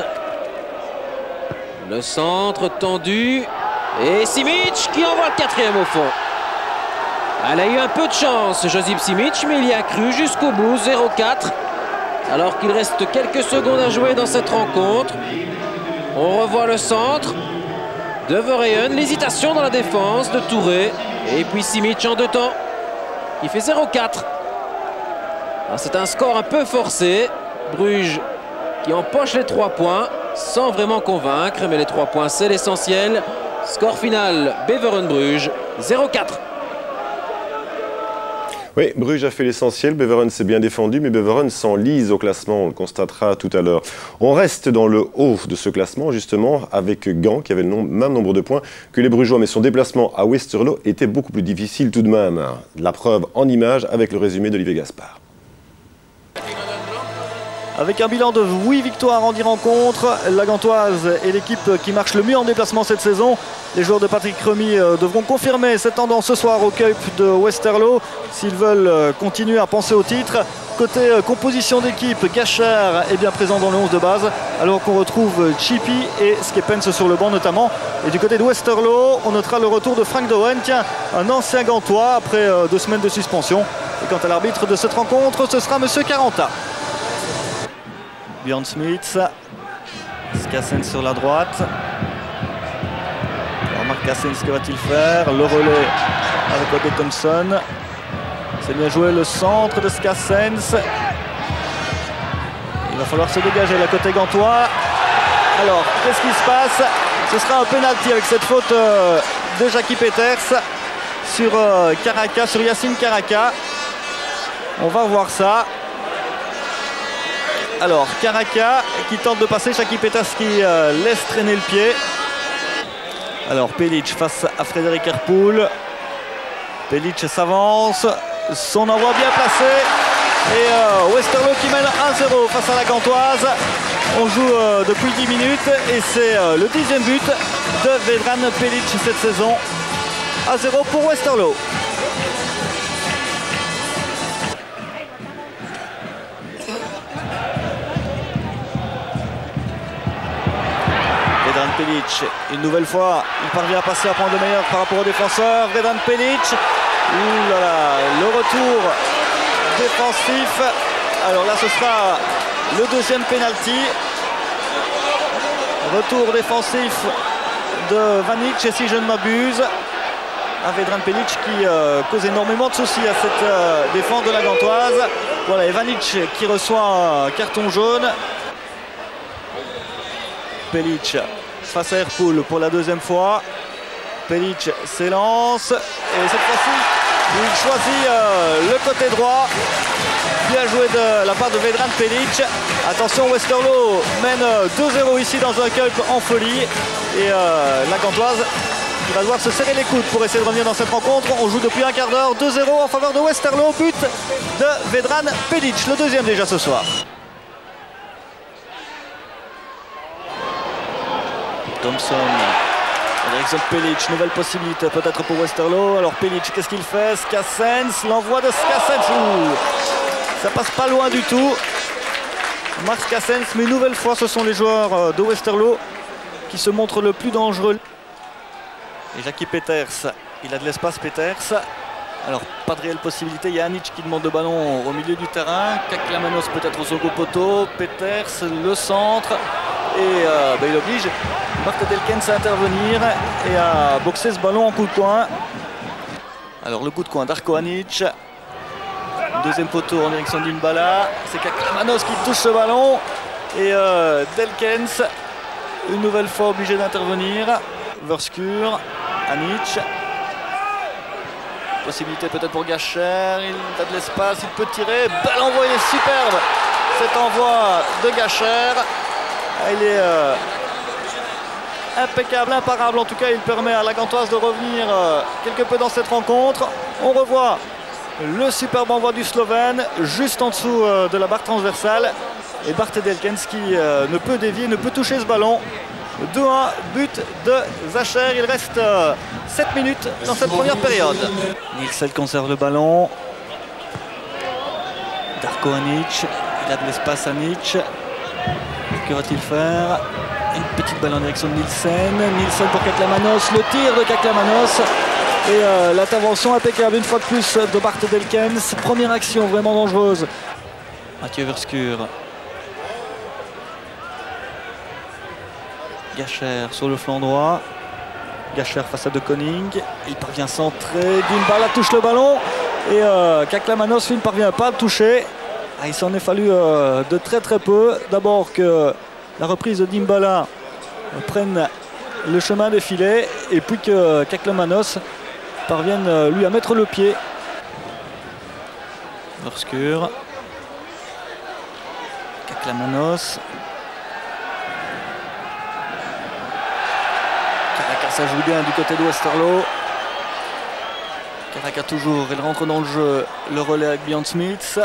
Speaker 19: Le centre tendu. Et Simic qui envoie le 4e au fond. Elle a eu un peu de chance, Josip Simic, mais il y a cru jusqu'au bout. 0-4. Alors qu'il reste quelques secondes à jouer dans cette rencontre. On revoit le centre de Verheyen. L'hésitation dans la défense de Touré. Et puis Simic en 2 temps. Il fait 0-4. C'est un score un peu forcé. Bruges qui empoche les 3 points sans vraiment convaincre. Mais les 3 points, c'est l'essentiel. Score final, Beveren-Bruges, 0-4.
Speaker 7: Oui, Bruges a fait l'essentiel, Beveren s'est bien défendu, mais Beveren s'enlise au classement, on le constatera tout à l'heure. On reste dans le haut de ce classement, justement, avec Gand, qui avait le même nombre de points que les Brugeois, mais son déplacement à Westerlo était beaucoup plus difficile tout de même. La preuve en images avec le résumé d'Olivier Gaspard.
Speaker 20: Avec un bilan de 8 victoires en 10 rencontres, la Gantoise est l'équipe qui marche le mieux en déplacement cette saison. Les joueurs de Patrick Remy devront confirmer cette tendance ce soir au Cup de Westerlo s'ils veulent continuer à penser au titre. Côté composition d'équipe, Gachard est bien présent dans le 11 de base, alors qu'on retrouve Chippy et Skepens sur le banc notamment. Et du côté de Westerlo, on notera le retour de Frank Doen, un ancien Gantois après 2 semaines de suspension. Et quant à l'arbitre de cette rencontre, ce sera Monsieur Caranta. Björn Smith, Skassens sur la droite. Alors Marc Skassens, que va-t-il faire? Le relais avec Odé Thompson. C'est bien joué le centre de Skassens. Il va falloir se dégager la côté gantois. Alors, qu'est-ce qui se passe? Ce sera un penalty avec cette faute de Jackie Peters sur Karaka, sur Yacine Karaka. On va voir ça. Alors, Karaka qui tente de passer, Jackie Peters qui laisse traîner le pied. Alors, Pelic face à Frédéric Herpoul. Pelic s'avance, son envoi bien placé. Et Westerlo qui mène 1-0 face à la Gantoise. On joue depuis 10 minutes et c'est le 10e but de Vedran Pelic cette saison. 1-0 pour Westerlo. Vedran Pelic, une nouvelle fois, il parvient à passer à prendre de meilleur par rapport au défenseur. Vedran Pelic, ouh là là, le retour défensif. Alors là, ce sera le 2e penalty. Retour défensif de Vanic, et si je ne m'abuse, à Vedran Pelic qui cause énormément de soucis à cette défense de la Gantoise. Voilà, et Vanic qui reçoit un carton jaune. Pelic face à Herpoul pour la 2e fois. Pelic s'élance et cette fois-ci il choisit le côté droit. Bien joué de la part de Vedran Pelic. Attention, Westerlo mène 2-0 ici dans un cup en folie. Et la Gantoise qui va devoir se serrer les coudes pour essayer de revenir dans cette rencontre. On joue depuis un quart d'heure, 2-0 en faveur de Westerlo. But de Vedran Pelic, le 2e déjà ce soir. Thompson, en direction de Pelic, nouvelle possibilité peut-être pour Westerlo. Alors Pelic, qu'est-ce qu'il fait? Skassens, l'envoi de Skassens. Ça passe pas loin du tout. Marc Skassens, mais une nouvelle fois ce sont les joueurs de Westerlo qui se montre le plus dangereux. Et Jackie Peters, il a de l'espace Peters. Alors pas de réelle possibilité, il y a Anic qui demande le ballon au milieu du terrain. Kaklamanos peut-être au second poteau, Peters le centre. Et il oblige Bart Delkens à intervenir et à boxer ce ballon en coup de coin. Alors le coup de coin d'Arko Anic. Deuxième poteau en direction d'Inbala. C'est Kaklamanos qui touche ce ballon. Et Delkens, une nouvelle fois obligé d'intervenir. Verskur, Anic. Possibilité peut-être pour Gacher. Il a de l'espace, il peut tirer. Bel envoyé superbe. Cet envoi de Gacher. Il est impeccable, imparable. En tout cas, il permet à la Gantoise de revenir quelque peu dans cette rencontre. On revoit le superbe envoi du Slovène juste en dessous de la barre transversale. Et Bart Delkens qui ne peut dévier, ne peut toucher ce ballon. 2-1, but de Zacher. Il reste 7 minutes dans cette première période. Nielsen conserve le ballon. Darko Anic, il a de l'espace Anic. Que va-t-il faire? Une petite balle en direction de Nielsen. Nielsen pour Kaklamanos, le tir de Kaklamanos. Et l'intervention impeccable une fois de plus de Bart Delkens. Première action vraiment dangereuse. Mathieu Verskur. Gacher sur le flanc droit. Gacher face à De Koning. Il parvient à centrer. Dimbala touche le ballon. Et Kaklamanos ne parvient pas à le toucher. Il s'en est fallu de très peu. D'abord que la reprise de Dimbala prenne le chemin des filets. Et puis que Kaklamanos parvienne lui à mettre le pied. Verskur. Kaklamanos. Ça joue bien du côté de Westerlo. Karaka toujours, il rentre dans le jeu. Le relais avec Björn Smith.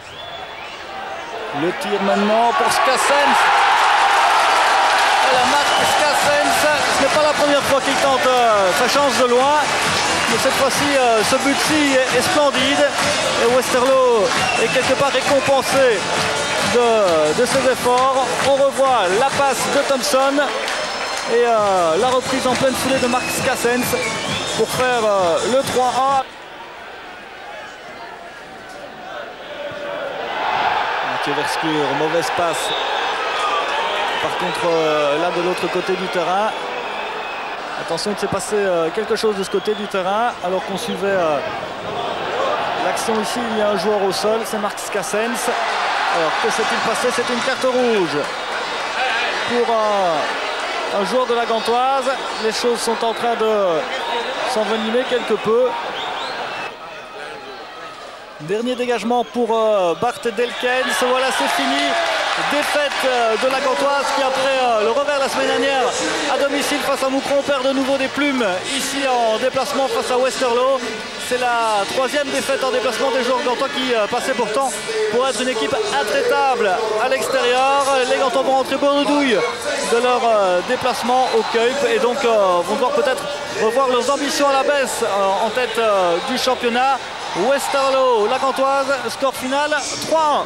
Speaker 20: Le tir maintenant pour Skassens. Et la marque Skassens. Ce n'est pas la première fois qu'il tente sa chance de loin. Mais cette fois-ci, ce but-ci est splendide. Et Westerlo est quelque part récompensé de ses efforts. On revoit la passe de Thompson. Et la reprise en pleine foulée de Mark Skassens pour faire le 3-1. Mathieu Verskur, mauvaise passe. Par contre, là de l'autre côté du terrain. Attention, il s'est passé quelque chose de ce côté du terrain. Alors qu'on suivait l'action ici, il y a un joueur au sol, c'est Mark Skassens. Alors que s'est-il passé? C'est une carte rouge pour un joueur de la Gantoise. Les choses sont en train de s'envenimer quelque peu. Dernier dégagement pour Bart Delkens. Voilà, c'est fini. Défaite de la Gantoise qui, après le revers la semaine dernière à domicile face à Moucron, perd de nouveau des plumes ici en déplacement face à Westerlo. C'est la troisième défaite en déplacement des joueurs gantois qui passaient pourtant pour être une équipe intraitable à l'extérieur. Les Gantois vont rentrer bredouille de leur déplacement au Keup et donc vont devoir peut-être revoir leurs ambitions à la baisse en tête du championnat. Westerlo, la Gantoise, score final 3-1.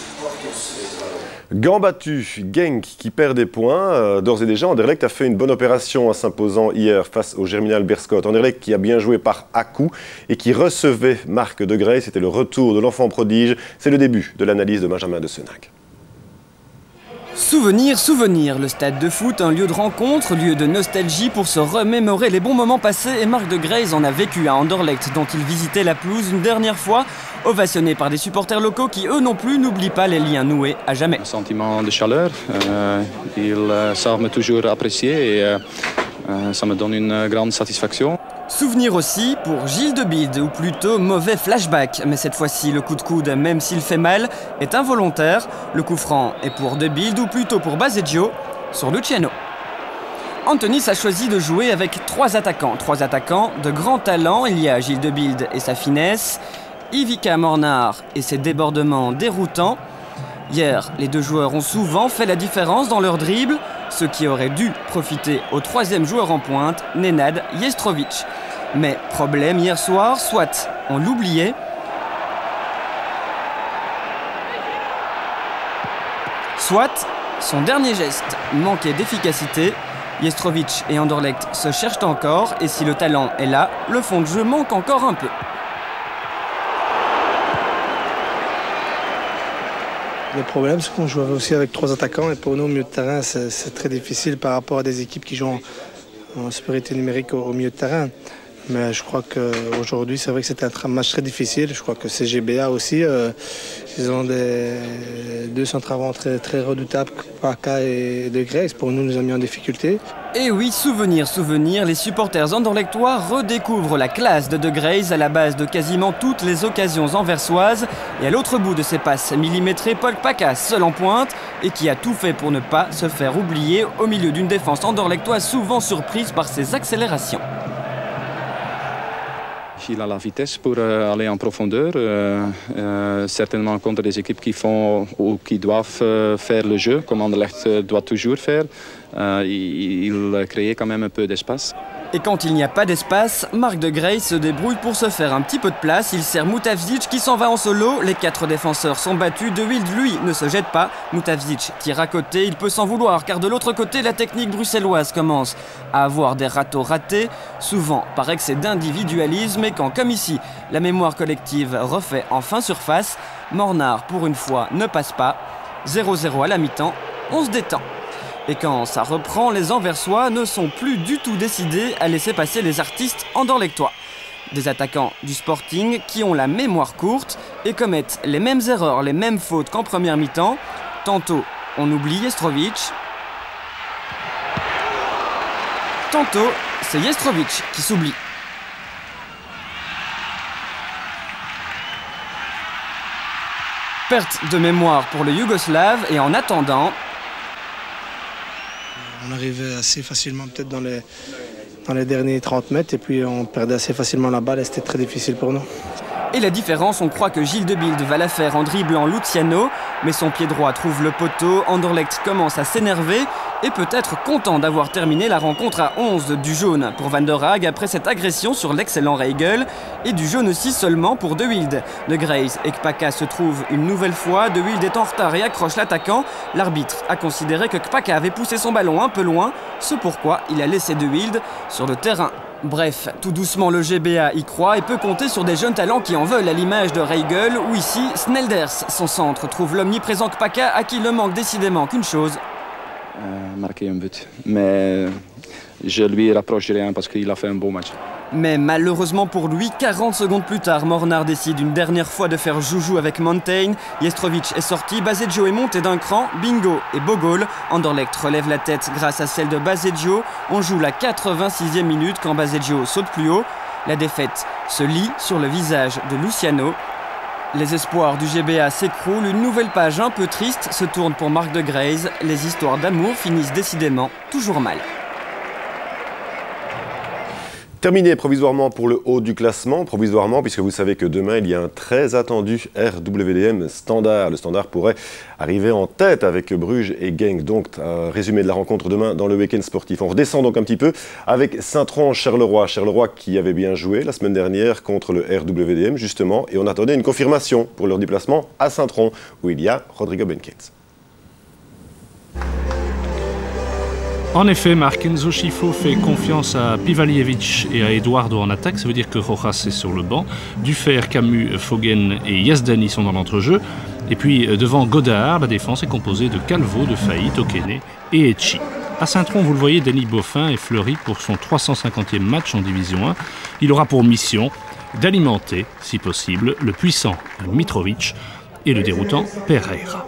Speaker 7: Gant battu, Genk qui perd des points. D'ores et déjà, Anderlecht a fait une bonne opération en s'imposant hier face au Germinal Beerschot. Anderlecht qui a bien joué par à-coup et qui recevait Marc de Grey. C'était le retour de l'enfant prodige. C'est le début de l'analyse de Benjamin de Senac.
Speaker 21: Souvenir, souvenir, le stade de foot, un lieu de rencontre, lieu de nostalgie pour se remémorer les bons moments passés et Marc de Grey en a vécu à Anderlecht dont il visitait la pelouse une dernière fois, ovationné par des supporters locaux qui eux non plus n'oublient pas les liens noués à jamais.
Speaker 22: Un sentiment de chaleur, ils savent me toujours apprécier et ça me donne une grande satisfaction.
Speaker 21: Souvenir aussi pour Gilles de Bilde, ou plutôt mauvais flashback, mais cette fois-ci le coup de coude, même s'il fait mal, est involontaire. Le coup franc est pour de Bilde, ou plutôt pour Baseggio, sur Luciano. Antonis a choisi de jouer avec trois attaquants de grand talent. Il y a Gilles de Bilde et sa finesse, Ivica Mornar et ses débordements déroutants. Hier, les deux joueurs ont souvent fait la différence dans leur dribble, ce qui aurait dû profiter au troisième joueur en pointe, Nenad Jestrovic. Mais problème hier soir, soit on l'oubliait, soit son dernier geste manquait d'efficacité. Jestrovic et Anderlecht se cherchent encore et si le talent est là, le fond de jeu manque encore un peu.
Speaker 8: Le problème, c'est qu'on joue aussi avec 3 attaquants et pour nous, au milieu de terrain, c'est très difficile par rapport à des équipes qui jouent en supériorité numérique au milieu de terrain. Mais je crois qu'aujourd'hui, c'est vrai que c'était un match très difficile. Je crois que c'est GBA aussi. Ils ont deux centre-avant très redoutables, Paka et De Grace. Pour nous, nous a mis en difficulté.
Speaker 21: Et oui, souvenir, les supporters anderlechtois redécouvrent la classe de Grace à la base de quasiment toutes les occasions anversoises. Et à l'autre bout de ses passes millimétrées, Paul Paka, seul en pointe, et qui a tout fait pour ne pas se faire oublier au milieu d'une défense anderlechtoise souvent surprise par ses accélérations.
Speaker 22: Il a la vitesse pour aller en profondeur, certainement contre des équipes qui font ou qui doivent faire le jeu, comme Anderlecht doit toujours faire. Il crée quand même un peu d'espace.
Speaker 21: Et quand il n'y a pas d'espace, Marc De Grace se débrouille pour se faire un petit peu de place. Il sert Moutavzic qui s'en va en solo. Les 4 défenseurs sont battus. De Wild, lui, ne se jette pas. Moutavzic tire à côté. Il peut s'en vouloir car de l'autre côté, la technique bruxelloise commence à avoir des râteaux ratés, souvent par excès d'individualisme. Et quand, comme ici, la mémoire collective refait enfin surface, Mornar, pour une fois, ne passe pas. 0-0 à la mi-temps. On se détend. Et quand ça reprend, les Anversois ne sont plus du tout décidés à laisser passer les artistes anderlechtois. Des attaquants du Sporting qui ont la mémoire courte et commettent les mêmes erreurs, les mêmes fautes qu'en première mi-temps. Tantôt, on oublie Jestrovic. Tantôt, c'est Jestrovic qui s'oublie. Perte de mémoire pour le Yougoslave et en attendant...
Speaker 8: On arrivait assez facilement peut-être dans les derniers 30 mètres et puis on perdait assez facilement la balle et c'était très difficile pour nous.
Speaker 21: Et la différence, on croit que Gilles de Bilde va la faire en dribblant Luciano, mais son pied droit trouve le poteau, Anderlecht commence à s'énerver et peut être content d'avoir terminé la rencontre à 11 du jaune pour Van der Haag après cette agression sur l'excellent Reigel et du jaune aussi seulement pour De Wild. De Grace et Kpaka se trouvent une nouvelle fois, De Wild est en retard et accroche l'attaquant. L'arbitre a considéré que Kpaka avait poussé son ballon un peu loin, ce pourquoi il a laissé De Wild sur le terrain. Bref, tout doucement le GBA y croit et peut compter sur des jeunes talents qui en veulent à l'image de Reigel ou ici Snelders, son centre, trouve l'omniprésent Kpaka à qui ne manque décidément qu'une chose.
Speaker 22: Marquer un but, mais je lui rapproche rien parce qu'il a fait un beau match.
Speaker 21: Mais malheureusement pour lui, 40 secondes plus tard, Mornar décide une dernière fois de faire joujou avec Montaigne. Jestrovic est sorti, Baseggio est monté d'un cran, bingo et beau goal. Anderlecht relève la tête grâce à celle de Baseggio. On joue la 86e minute quand Baseggio saute plus haut. La défaite se lit sur le visage de Luciano. Les espoirs du GBA s'écroulent, une nouvelle page un peu triste se tourne pour Marc De Grace. Les histoires d'amour finissent décidément toujours mal.
Speaker 7: Terminé provisoirement pour le haut du classement, provisoirement puisque vous savez que demain il y a un très attendu RWDM Standard. Le Standard pourrait arriver en tête avec Bruges et Genk. Donc résumé de la rencontre demain dans le week-end sportif. On redescend donc un petit peu avec Saint-Tron-Charleroi. Charleroi qui avait bien joué la semaine dernière contre le RWDM justement et on attendait une confirmation pour leur déplacement à Saint-Tron où il y a Rodrigo Benquets.
Speaker 1: En effet, Marc Enzo Schifo fait confiance à Pivalievic et à Eduardo en attaque. Ça veut dire que Rojas est sur le banc. Dufer, Camus, Fogen et Yazdani sont dans l'entrejeu. Et puis devant Godard, la défense est composée de Calvo, de Failly, Tokene et Etchi. À Saint-Tron, vous le voyez, Danny Boffin est fleuri pour son 350e match en Division 1. Il aura pour mission d'alimenter, si possible, le puissant Mitrovic et le déroutant Pereira.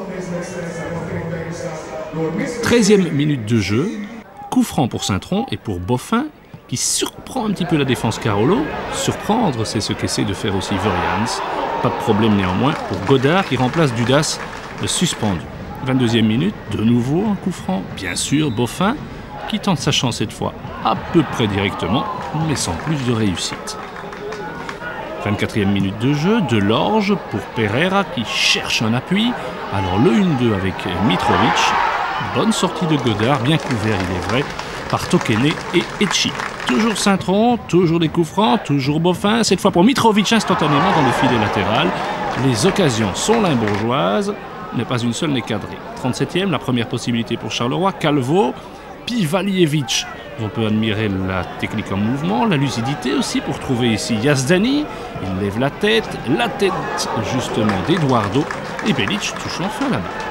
Speaker 1: 13e minute de jeu, coup franc pour Saint-Tron et pour Boffin qui surprend un petit peu la défense Carolo. Surprendre, c'est ce qu'essaie de faire aussi Vorians. Pas de problème néanmoins pour Godard qui remplace Dudas, le suspendu. 22e minute, de nouveau un coup franc, bien sûr Boffin qui tente sa chance cette fois à peu près directement mais sans plus de réussite. 24e minute de jeu, Delorge pour Pereira qui cherche un appui. Alors le 1-2 avec Mitrovic. Bonne sortie de Godard, bien couvert il est vrai, par Tokene et Etchi. Toujours Saint-Tron, toujours des coups francs, toujours Boffin, cette fois pour Mitrovic instantanément dans le filet latéral. Les occasions sont limbourgeoises, mais pas une seule n'est cadrée. 37e, la première possibilité pour Charleroi, Calvo, Pivaljevic. On peut admirer la technique en mouvement, la lucidité aussi pour trouver ici Yazdani. Il lève la tête justement d'Eduardo et Belic touche enfin la balle.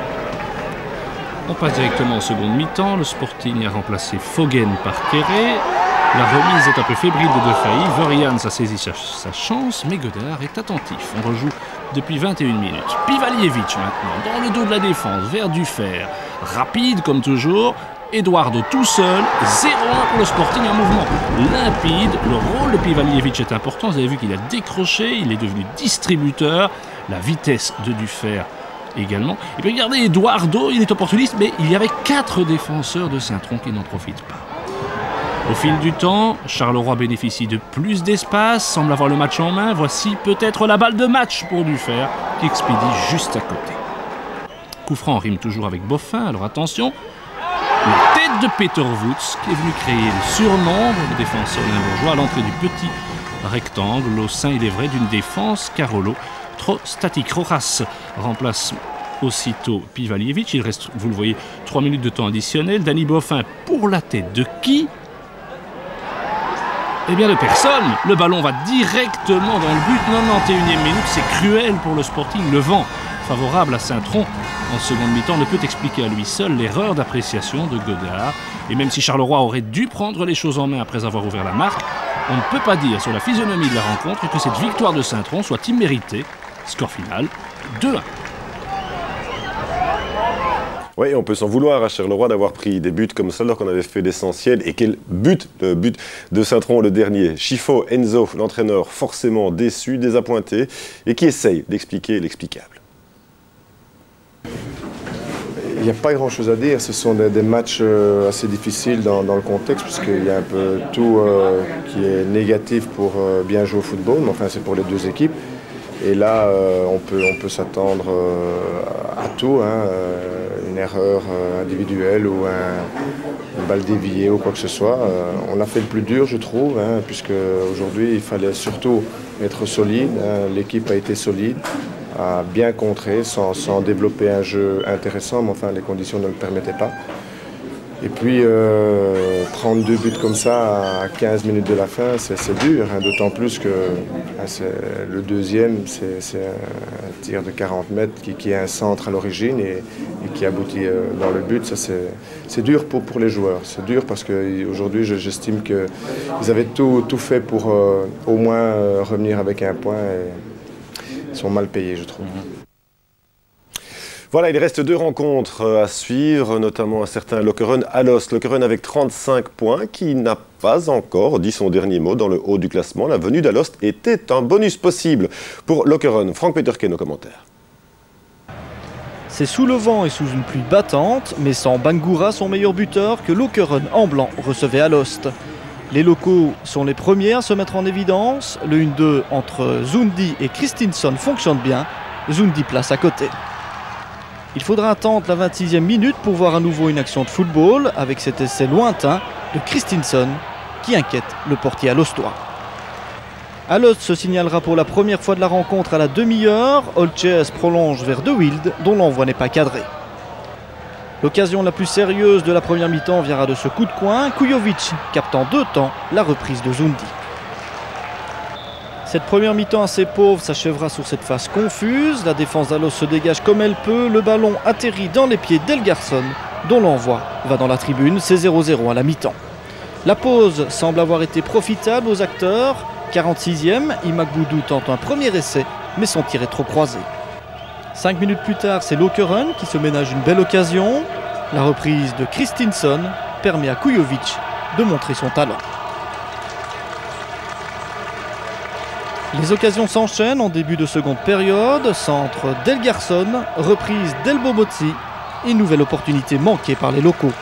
Speaker 1: On passe directement en seconde mi-temps. Le Sporting a remplacé Fogen par Kéré. La remise est un peu fébrile de Defailly. Vorians a saisi sa chance, mais Godard est attentif. On rejoue depuis 21 minutes. Pivaljevic maintenant, dans le dos de la défense, vers Dufer. Rapide comme toujours. Eduardo tout seul, 0-1 pour le Sporting en mouvement. Limpide, le rôle de Pivaljevic est important. Vous avez vu qu'il a décroché, il est devenu distributeur. La vitesse de Dufer également. Et puis regardez, Eduardo, il est opportuniste, mais il y avait 4 défenseurs de Saint-Tron qui n'en profitent pas. Au fil du temps, Charleroi bénéficie de plus d'espace, semble avoir le match en main. Voici peut-être la balle de match pour Dufer, qui expédie juste à côté. Coup franc rime toujours avec Boffin, alors attention. La tête de Peter Woods, qui est venu créer le surnombre de défenseurs limbourgeois à l'entrée du petit rectangle, au sein, il est vrai, d'une défense Carolo trop statique. Rojas remplace aussitôt Pivaljevic. Il reste, vous le voyez, 3 minutes de temps additionnel. Danny Boffin pour la tête de qui? Eh bien de personne. Le ballon va directement dans le but. 91e minute, c'est cruel pour le Sporting. Le vent favorable à Saint-Tron en seconde mi-temps ne peut expliquer à lui seul l'erreur d'appréciation de Godard. Et même si Charleroi aurait dû prendre les choses en main après avoir ouvert la marque, on ne peut pas dire sur la physionomie de la rencontre que cette victoire de Saint-Tron soit imméritée. Score final, 2-1.
Speaker 7: Oui, on peut s'en vouloir à Charleroi d'avoir pris des buts comme ça alors qu'on avait fait l'essentiel. Et quel but, le but de Saint-Tron, le dernier. Chifo, Enzo, l'entraîneur, forcément déçu, désappointé, et qui essaye d'expliquer l'explicable.
Speaker 2: Il n'y a pas grand-chose à dire, ce sont des matchs assez difficiles dans le contexte, puisqu'il y a un peu tout qui est négatif pour bien jouer au football, mais enfin c'est pour les deux équipes. Et là, on peut s'attendre à tout, hein, une erreur individuelle ou une balle déviée ou quoi que ce soit. On a fait le plus dur, je trouve, hein, puisque aujourd'hui, il fallait surtout être solide. Hein. L'équipe a été solide, a bien contré, sans développer un jeu intéressant, mais enfin, les conditions ne le permettaient pas. Et puis, prendre 2 buts comme ça à 15 minutes de la fin, c'est dur, hein, d'autant plus que le deuxième, c'est un tir de 40 mètres qui est un centre à l'origine et qui aboutit dans le but. Ça, c'est dur pour les joueurs. C'est dur parce qu'aujourd'hui, j'estime qu'ils avaient tout fait pour au moins revenir avec un point et ils sont mal payés, je trouve.
Speaker 7: Voilà, il reste 2 rencontres à suivre, notamment un certain Lokeren Alost. Lokeren avec 35 points, qui n'a pas encore dit son dernier mot dans le haut du classement. La venue d'Alost était un bonus possible pour Lokeren. Frank Peterken au commentaire.
Speaker 20: C'est sous le vent et sous une pluie battante, mais sans Bangura, son meilleur buteur, que Lokeren en blanc recevait Alost. Les locaux sont les premiers à se mettre en évidence. Le 1-2 entre Zundi et Christinsson fonctionne bien. Zundi place à côté. Il faudra attendre la 26e minute pour voir à nouveau une action de football avec cet essai lointain de Christinsson qui inquiète le portier alostois. Alost se signalera pour la première fois de la rencontre à la demi-heure. Holtjes prolonge vers De Wilde dont l'envoi n'est pas cadré. L'occasion la plus sérieuse de la première mi-temps viendra de ce coup de coin. Kujovic capte en 2 temps la reprise de Zundi. Cette première mi-temps assez pauvre s'achèvera sur cette phase confuse. La défense d'Alost se dégage comme elle peut. Le ballon atterrit dans les pieds d'Elgarsson, dont l'envoi va dans la tribune. C'est 0-0 à la mi-temps. La pause semble avoir été profitable aux acteurs. 46e, Imagboudou tente un premier essai, mais son tir est trop croisé. 5 minutes plus tard, c'est Lokeren qui se ménage une belle occasion. La reprise de Christinsson permet à Kujovic de montrer son talent. Les occasions s'enchaînent en début de seconde période. Centre d'Elgarsson, reprise d'Elbomotsi et nouvelle opportunité manquée par les locaux.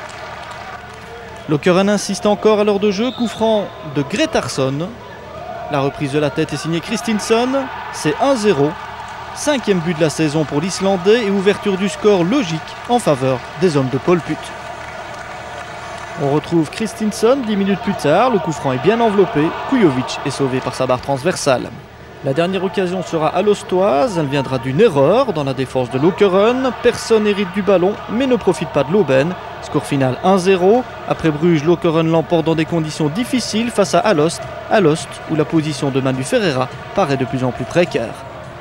Speaker 20: Lokeren insiste encore à l'heure de jeu. Coup franc de Gretarsson. La reprise de la tête est signée Christinsson. C'est 1-0. 5e but de la saison pour l'Islandais et ouverture du score logique en faveur des hommes de Paul Put. On retrouve Christinsson 10 minutes plus tard, le coup franc est bien enveloppé, Kujovic est sauvé par sa barre transversale. La dernière occasion sera à l'Ostoise, elle viendra d'une erreur dans la défense de Lokeren. Personne n'hérite du ballon mais ne profite pas de l'aubaine. Score final 1-0. Après Bruges, Lokeren l'emporte dans des conditions difficiles face à Alost où la position de Manu Ferreira paraît de plus en plus précaire.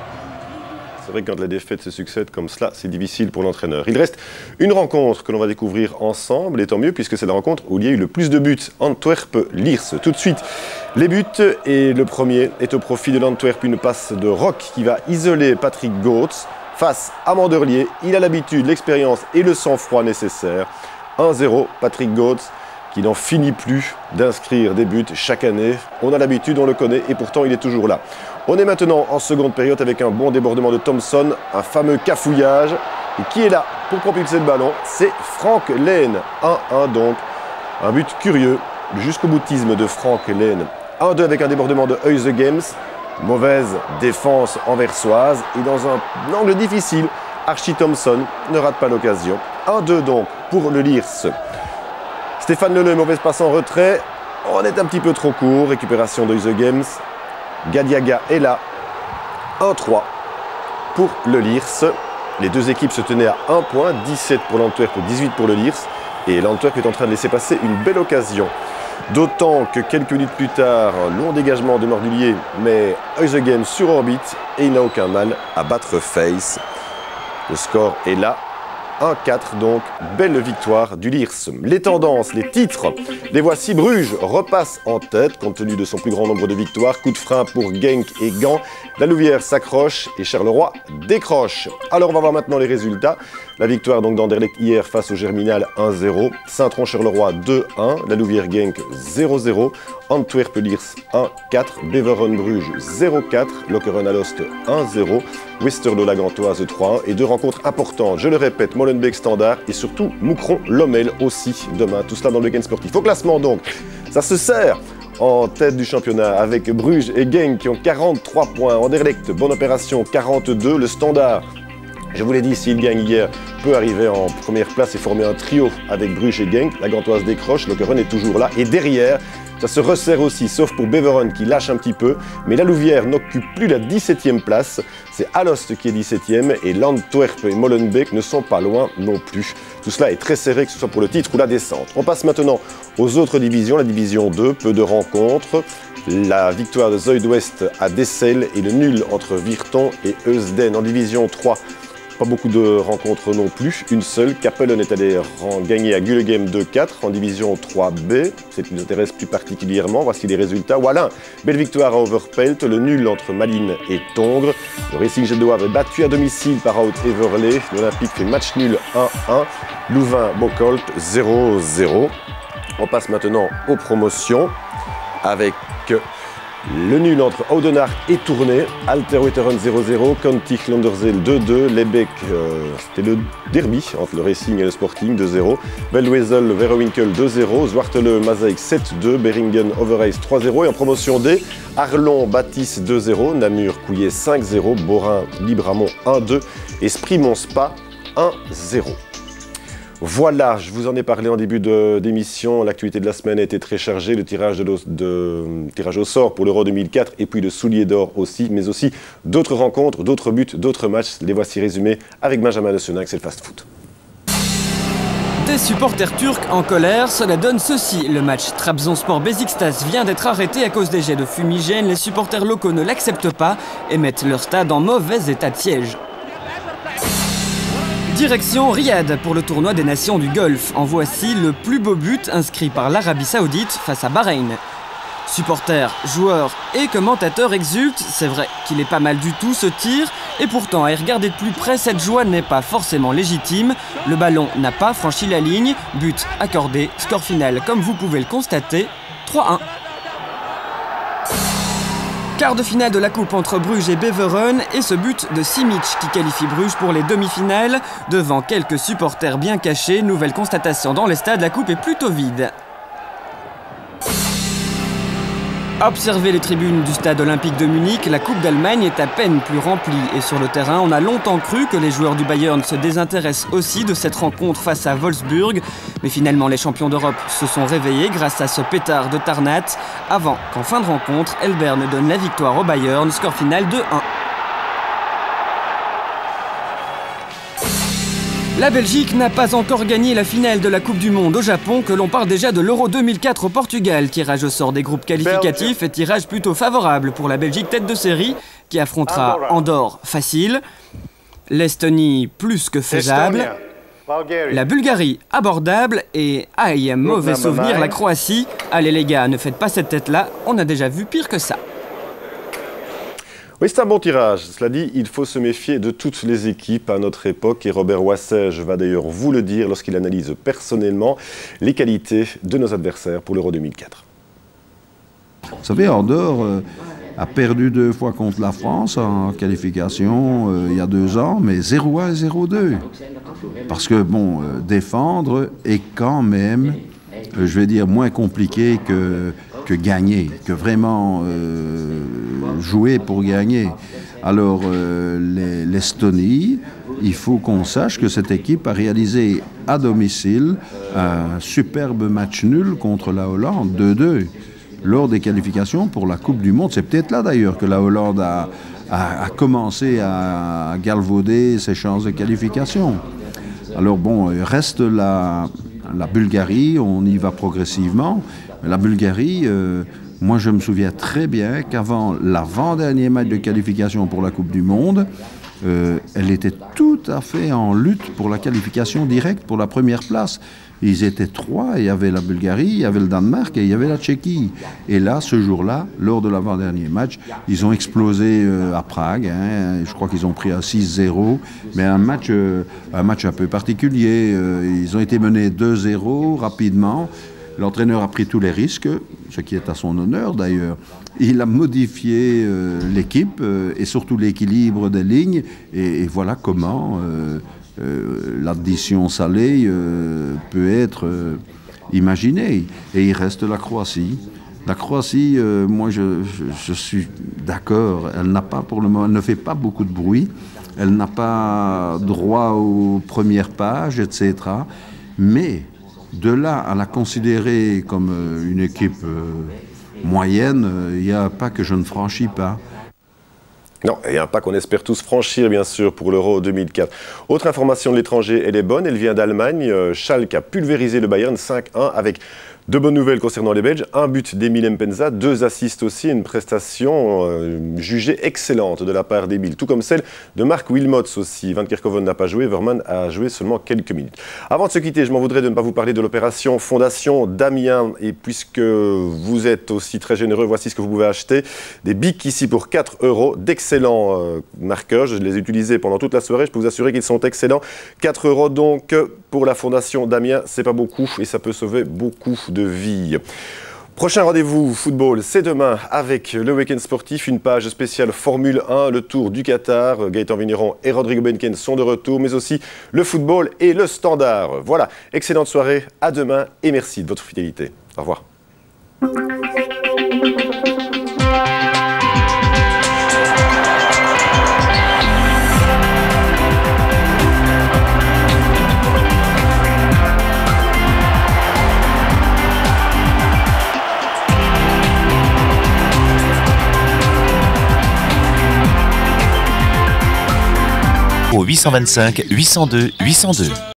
Speaker 7: C'est vrai que quand les défaites se succèdent comme cela, c'est difficile pour l'entraîneur. Il reste une rencontre que l'on va découvrir ensemble, et tant mieux puisque c'est la rencontre où il y a eu le plus de buts. Antwerp-Lierse. Tout de suite, les buts, et le premier est au profit de l'Antwerp, une passe de Rock qui va isoler Patrick Goetz face à Manderlier. Il a l'habitude, l'expérience et le sang-froid nécessaires. 1-0, Patrick Goetz qui n'en finit plus d'inscrire des buts chaque année. On a l'habitude, on le connaît, et pourtant il est toujours là. On est maintenant en seconde période avec un bon débordement de Thompson, un fameux cafouillage. Et qui est là pour propulser le ballon? C'est Frank Lehn. 1-1 donc. Un but curieux, le jusqu'au boutisme de Frank Lehn. 1-2 avec un débordement de Heuse Games. Mauvaise défense anversoise. Et dans un angle difficile, Archie Thompson ne rate pas l'occasion. 1-2 donc pour le Lierse. Stéphane Leleu, mauvaise passe en retrait. On est un petit peu trop court. Récupération de Heuse Games. Gadiaga est là. 1-3 pour le Lierse. Les deux équipes se tenaient à 1 point, 17 pour l'Antwerp, 18 pour le Lierse. Et l'Antwerp est en train de laisser passer une belle occasion. D'autant que quelques minutes plus tard, un long dégagement de Mordulier met Heusegem sur orbite et il n'a aucun mal à battre Face. Le score est là. 1-4 donc, belle victoire du Lierse. Les tendances, les titres, les voici. Bruges repasse en tête compte tenu de son plus grand nombre de victoires. Coup de frein pour Genk et Gand. La Louvière s'accroche et Charleroi décroche. Alors on va voir maintenant les résultats. La victoire donc d'Anderlecht hier face au Germinal 1-0. Saint-Tron-Charleroi 2-1. La Louvière Genk 0-0. Antwerp-Lierse 1-4. Beveren-Bruges 0-4. Lokeren-Alost 1-0. Westerlo-La Gantoise 3-1. Et deux rencontres importantes, je le répète, Molenbeek-Standard et surtout Moucron-Lommel aussi demain. Tout cela dans le week-end sportif. Au classement donc, ça se serre en tête du championnat avec Bruges et Genk qui ont 43 points. Anderlecht, bonne opération, 42. Le Standard, je vous l'ai dit, s'il gagne hier, peut arriver en première place et former un trio avec Bruges et Genk. La Gantoise décroche, Lokeren est toujours là. Et derrière, ça se resserre aussi, sauf pour Beveren qui lâche un petit peu. Mais la Louvière n'occupe plus la 17e place. C'est Alost qui est 17e et l'Antwerp et Molenbeek ne sont pas loin non plus. Tout cela est très serré, que ce soit pour le titre ou la descente. On passe maintenant aux autres divisions. La division 2, peu de rencontres. La victoire de Zuidwest à Dessel et le nul entre Virton et Heusden. En division 3, pas beaucoup de rencontres non plus, une seule. Kappelen est allé gagner à Gullegem 2-4 en division 3B. C'est qui nous intéresse plus particulièrement. Voici les résultats. Wallin, belle victoire à Overpelt. Le nul entre Malines et Tongres. Le Racing Gelderdois est battu à domicile par Oud-Everley. L'Olympique fait match nul 1-1. Louvain-Bocholt 0-0. On passe maintenant aux promotions avec le nul entre Oudenaarde et Tournai, Alter Wetteren 0-0, Conticht Londerzeel 2-2, Lebeek, c'était le derby entre le Racing et le Sporting 2-0, Veldwezel Verrewinkel 2-0, Zwartele Mazeik 7-2, Beringen Overijs 3-0 et en promotion D, Arlon Baptiste 2-0, Namur Couillet 5-0, Borin Libramont 1-2 et Sprimont Spa 1-0. Voilà, je vous en ai parlé en début d'émission, l'actualité de la semaine a été très chargée, le tirage au sort pour l'Euro 2004 et puis le soulier d'or aussi, mais aussi d'autres rencontres, d'autres buts, d'autres matchs, les voici résumés avec Benjamin Le Senac, c'est le Fast Foot.
Speaker 21: Des supporters turcs en colère, cela donne ceci. Le match Trabzonspor Beşiktaş vient d'être arrêté à cause des jets de fumigène, les supporters locaux ne l'acceptent pas et mettent leur stade en mauvais état de siège. Direction Riyad pour le tournoi des nations du Golfe. En voici le plus beau but inscrit par l'Arabie Saoudite face à Bahreïn. Supporters, joueurs et commentateurs exultent. C'est vrai qu'il est pas mal du tout ce tir. Et pourtant, à y regarder de plus près, cette joie n'est pas forcément légitime. Le ballon n'a pas franchi la ligne. But accordé. Score final, comme vous pouvez le constater, 3-1. Quart de finale de la coupe entre Bruges et Beveren et ce but de Simic qui qualifie Bruges pour les demi-finales. Devant quelques supporters bien cachés, nouvelle constatation dans les stades, la coupe est plutôt vide. Observez les tribunes du stade olympique de Munich, la Coupe d'Allemagne est à peine plus remplie. Et sur le terrain, on a longtemps cru que les joueurs du Bayern se désintéressent aussi de cette rencontre face à Wolfsburg. Mais finalement, les champions d'Europe se sont réveillés grâce à ce pétard de Tarnat, avant qu'en fin de rencontre, Elberne donne la victoire au Bayern, score final 2-1. La Belgique n'a pas encore gagné la finale de la Coupe du Monde au Japon, que l'on parle déjà de l'Euro 2004 au Portugal. Tirage au sort des groupes qualificatifs et tirage plutôt favorable pour la Belgique tête de série, qui affrontera Andorre facile, l'Estonie plus que faisable, la Bulgarie abordable et, aïe, mauvais souvenir, la Croatie. Allez les gars, ne faites pas cette tête-là, on a déjà vu pire que ça.
Speaker 7: Oui, c'est un bon tirage. Cela dit, il faut se méfier de toutes les équipes à notre époque. Et Robert Wassège va d'ailleurs vous le dire lorsqu'il analyse personnellement les qualités de nos adversaires pour l'Euro 2004.
Speaker 3: Vous savez, Andorre a perdu 2 fois contre la France en qualification il y a 2 ans, mais 0-1 et 0-2. Parce que, bon, défendre est quand même, je vais dire, moins compliqué que gagner, que vraiment jouer pour gagner. Alors, l'Estonie, il faut qu'on sache que cette équipe a réalisé à domicile un superbe match nul contre la Hollande, 2-2, lors des qualifications pour la Coupe du Monde. C'est peut-être là d'ailleurs que la Hollande a commencé à galvauder ses chances de qualification. Alors bon, il reste la Bulgarie, on y va progressivement. La Bulgarie, moi je me souviens très bien qu'avant l'avant-dernier match de qualification pour la Coupe du Monde, elle était tout à fait en lutte pour la qualification directe pour la première place. Ils étaient 3, il y avait la Bulgarie, il y avait le Danemark et il y avait la Tchéquie. Et là, ce jour-là, lors de l'avant-dernier match, ils ont explosé à Prague. Hein, je crois qu'ils ont pris un 6-0, mais un match un peu particulier. Ils ont été menés 2-0 rapidement. L'entraîneur a pris tous les risques, ce qui est à son honneur d'ailleurs. Il a modifié l'équipe et surtout l'équilibre des lignes. Et voilà comment l'addition salée peut être imaginée. Et il reste la Croatie. La Croatie, moi je suis d'accord, elle n'a pas pour le moment, elle ne fait pas beaucoup de bruit. Elle n'a pas droit aux premières pages, etc. Mais de là à la considérer comme une équipe moyenne, il y a un pas que je ne franchis pas.
Speaker 7: Non, et un pas qu'on espère tous franchir, bien sûr, pour l'Euro 2004. Autre information de l'étranger, elle est bonne, elle vient d'Allemagne. Schalke a pulvérisé le Bayern 5-1 avec de bonnes nouvelles concernant les Belges. Un but d'Emile Mpenza, 2 assists aussi, une prestation jugée excellente de la part d'Emile, tout comme celle de Mark Wilmots aussi. Van Kerkhoven n'a pas joué, Verman a joué seulement quelques minutes. Avant de se quitter, je m'en voudrais de ne pas vous parler de l'opération Fondation d'Amiens. Et puisque vous êtes aussi très généreux, voici ce que vous pouvez acheter. Des bics ici pour 4 €, d'excellents marqueurs. Je les ai utilisés pendant toute la soirée, je peux vous assurer qu'ils sont excellents. 4 € donc pour la Fondation d'Amiens, c'est pas beaucoup et ça peut sauver beaucoup de vie. Prochain rendez-vous football, c'est demain avec le Week-end sportif, une page spéciale Formule 1, le Tour du Qatar. Gaëtan Vigneron et Rodrigo Benken sont de retour, mais aussi le football et le standard. Voilà, excellente soirée, à demain et merci de votre fidélité. Au revoir.
Speaker 5: Au 825 802 802.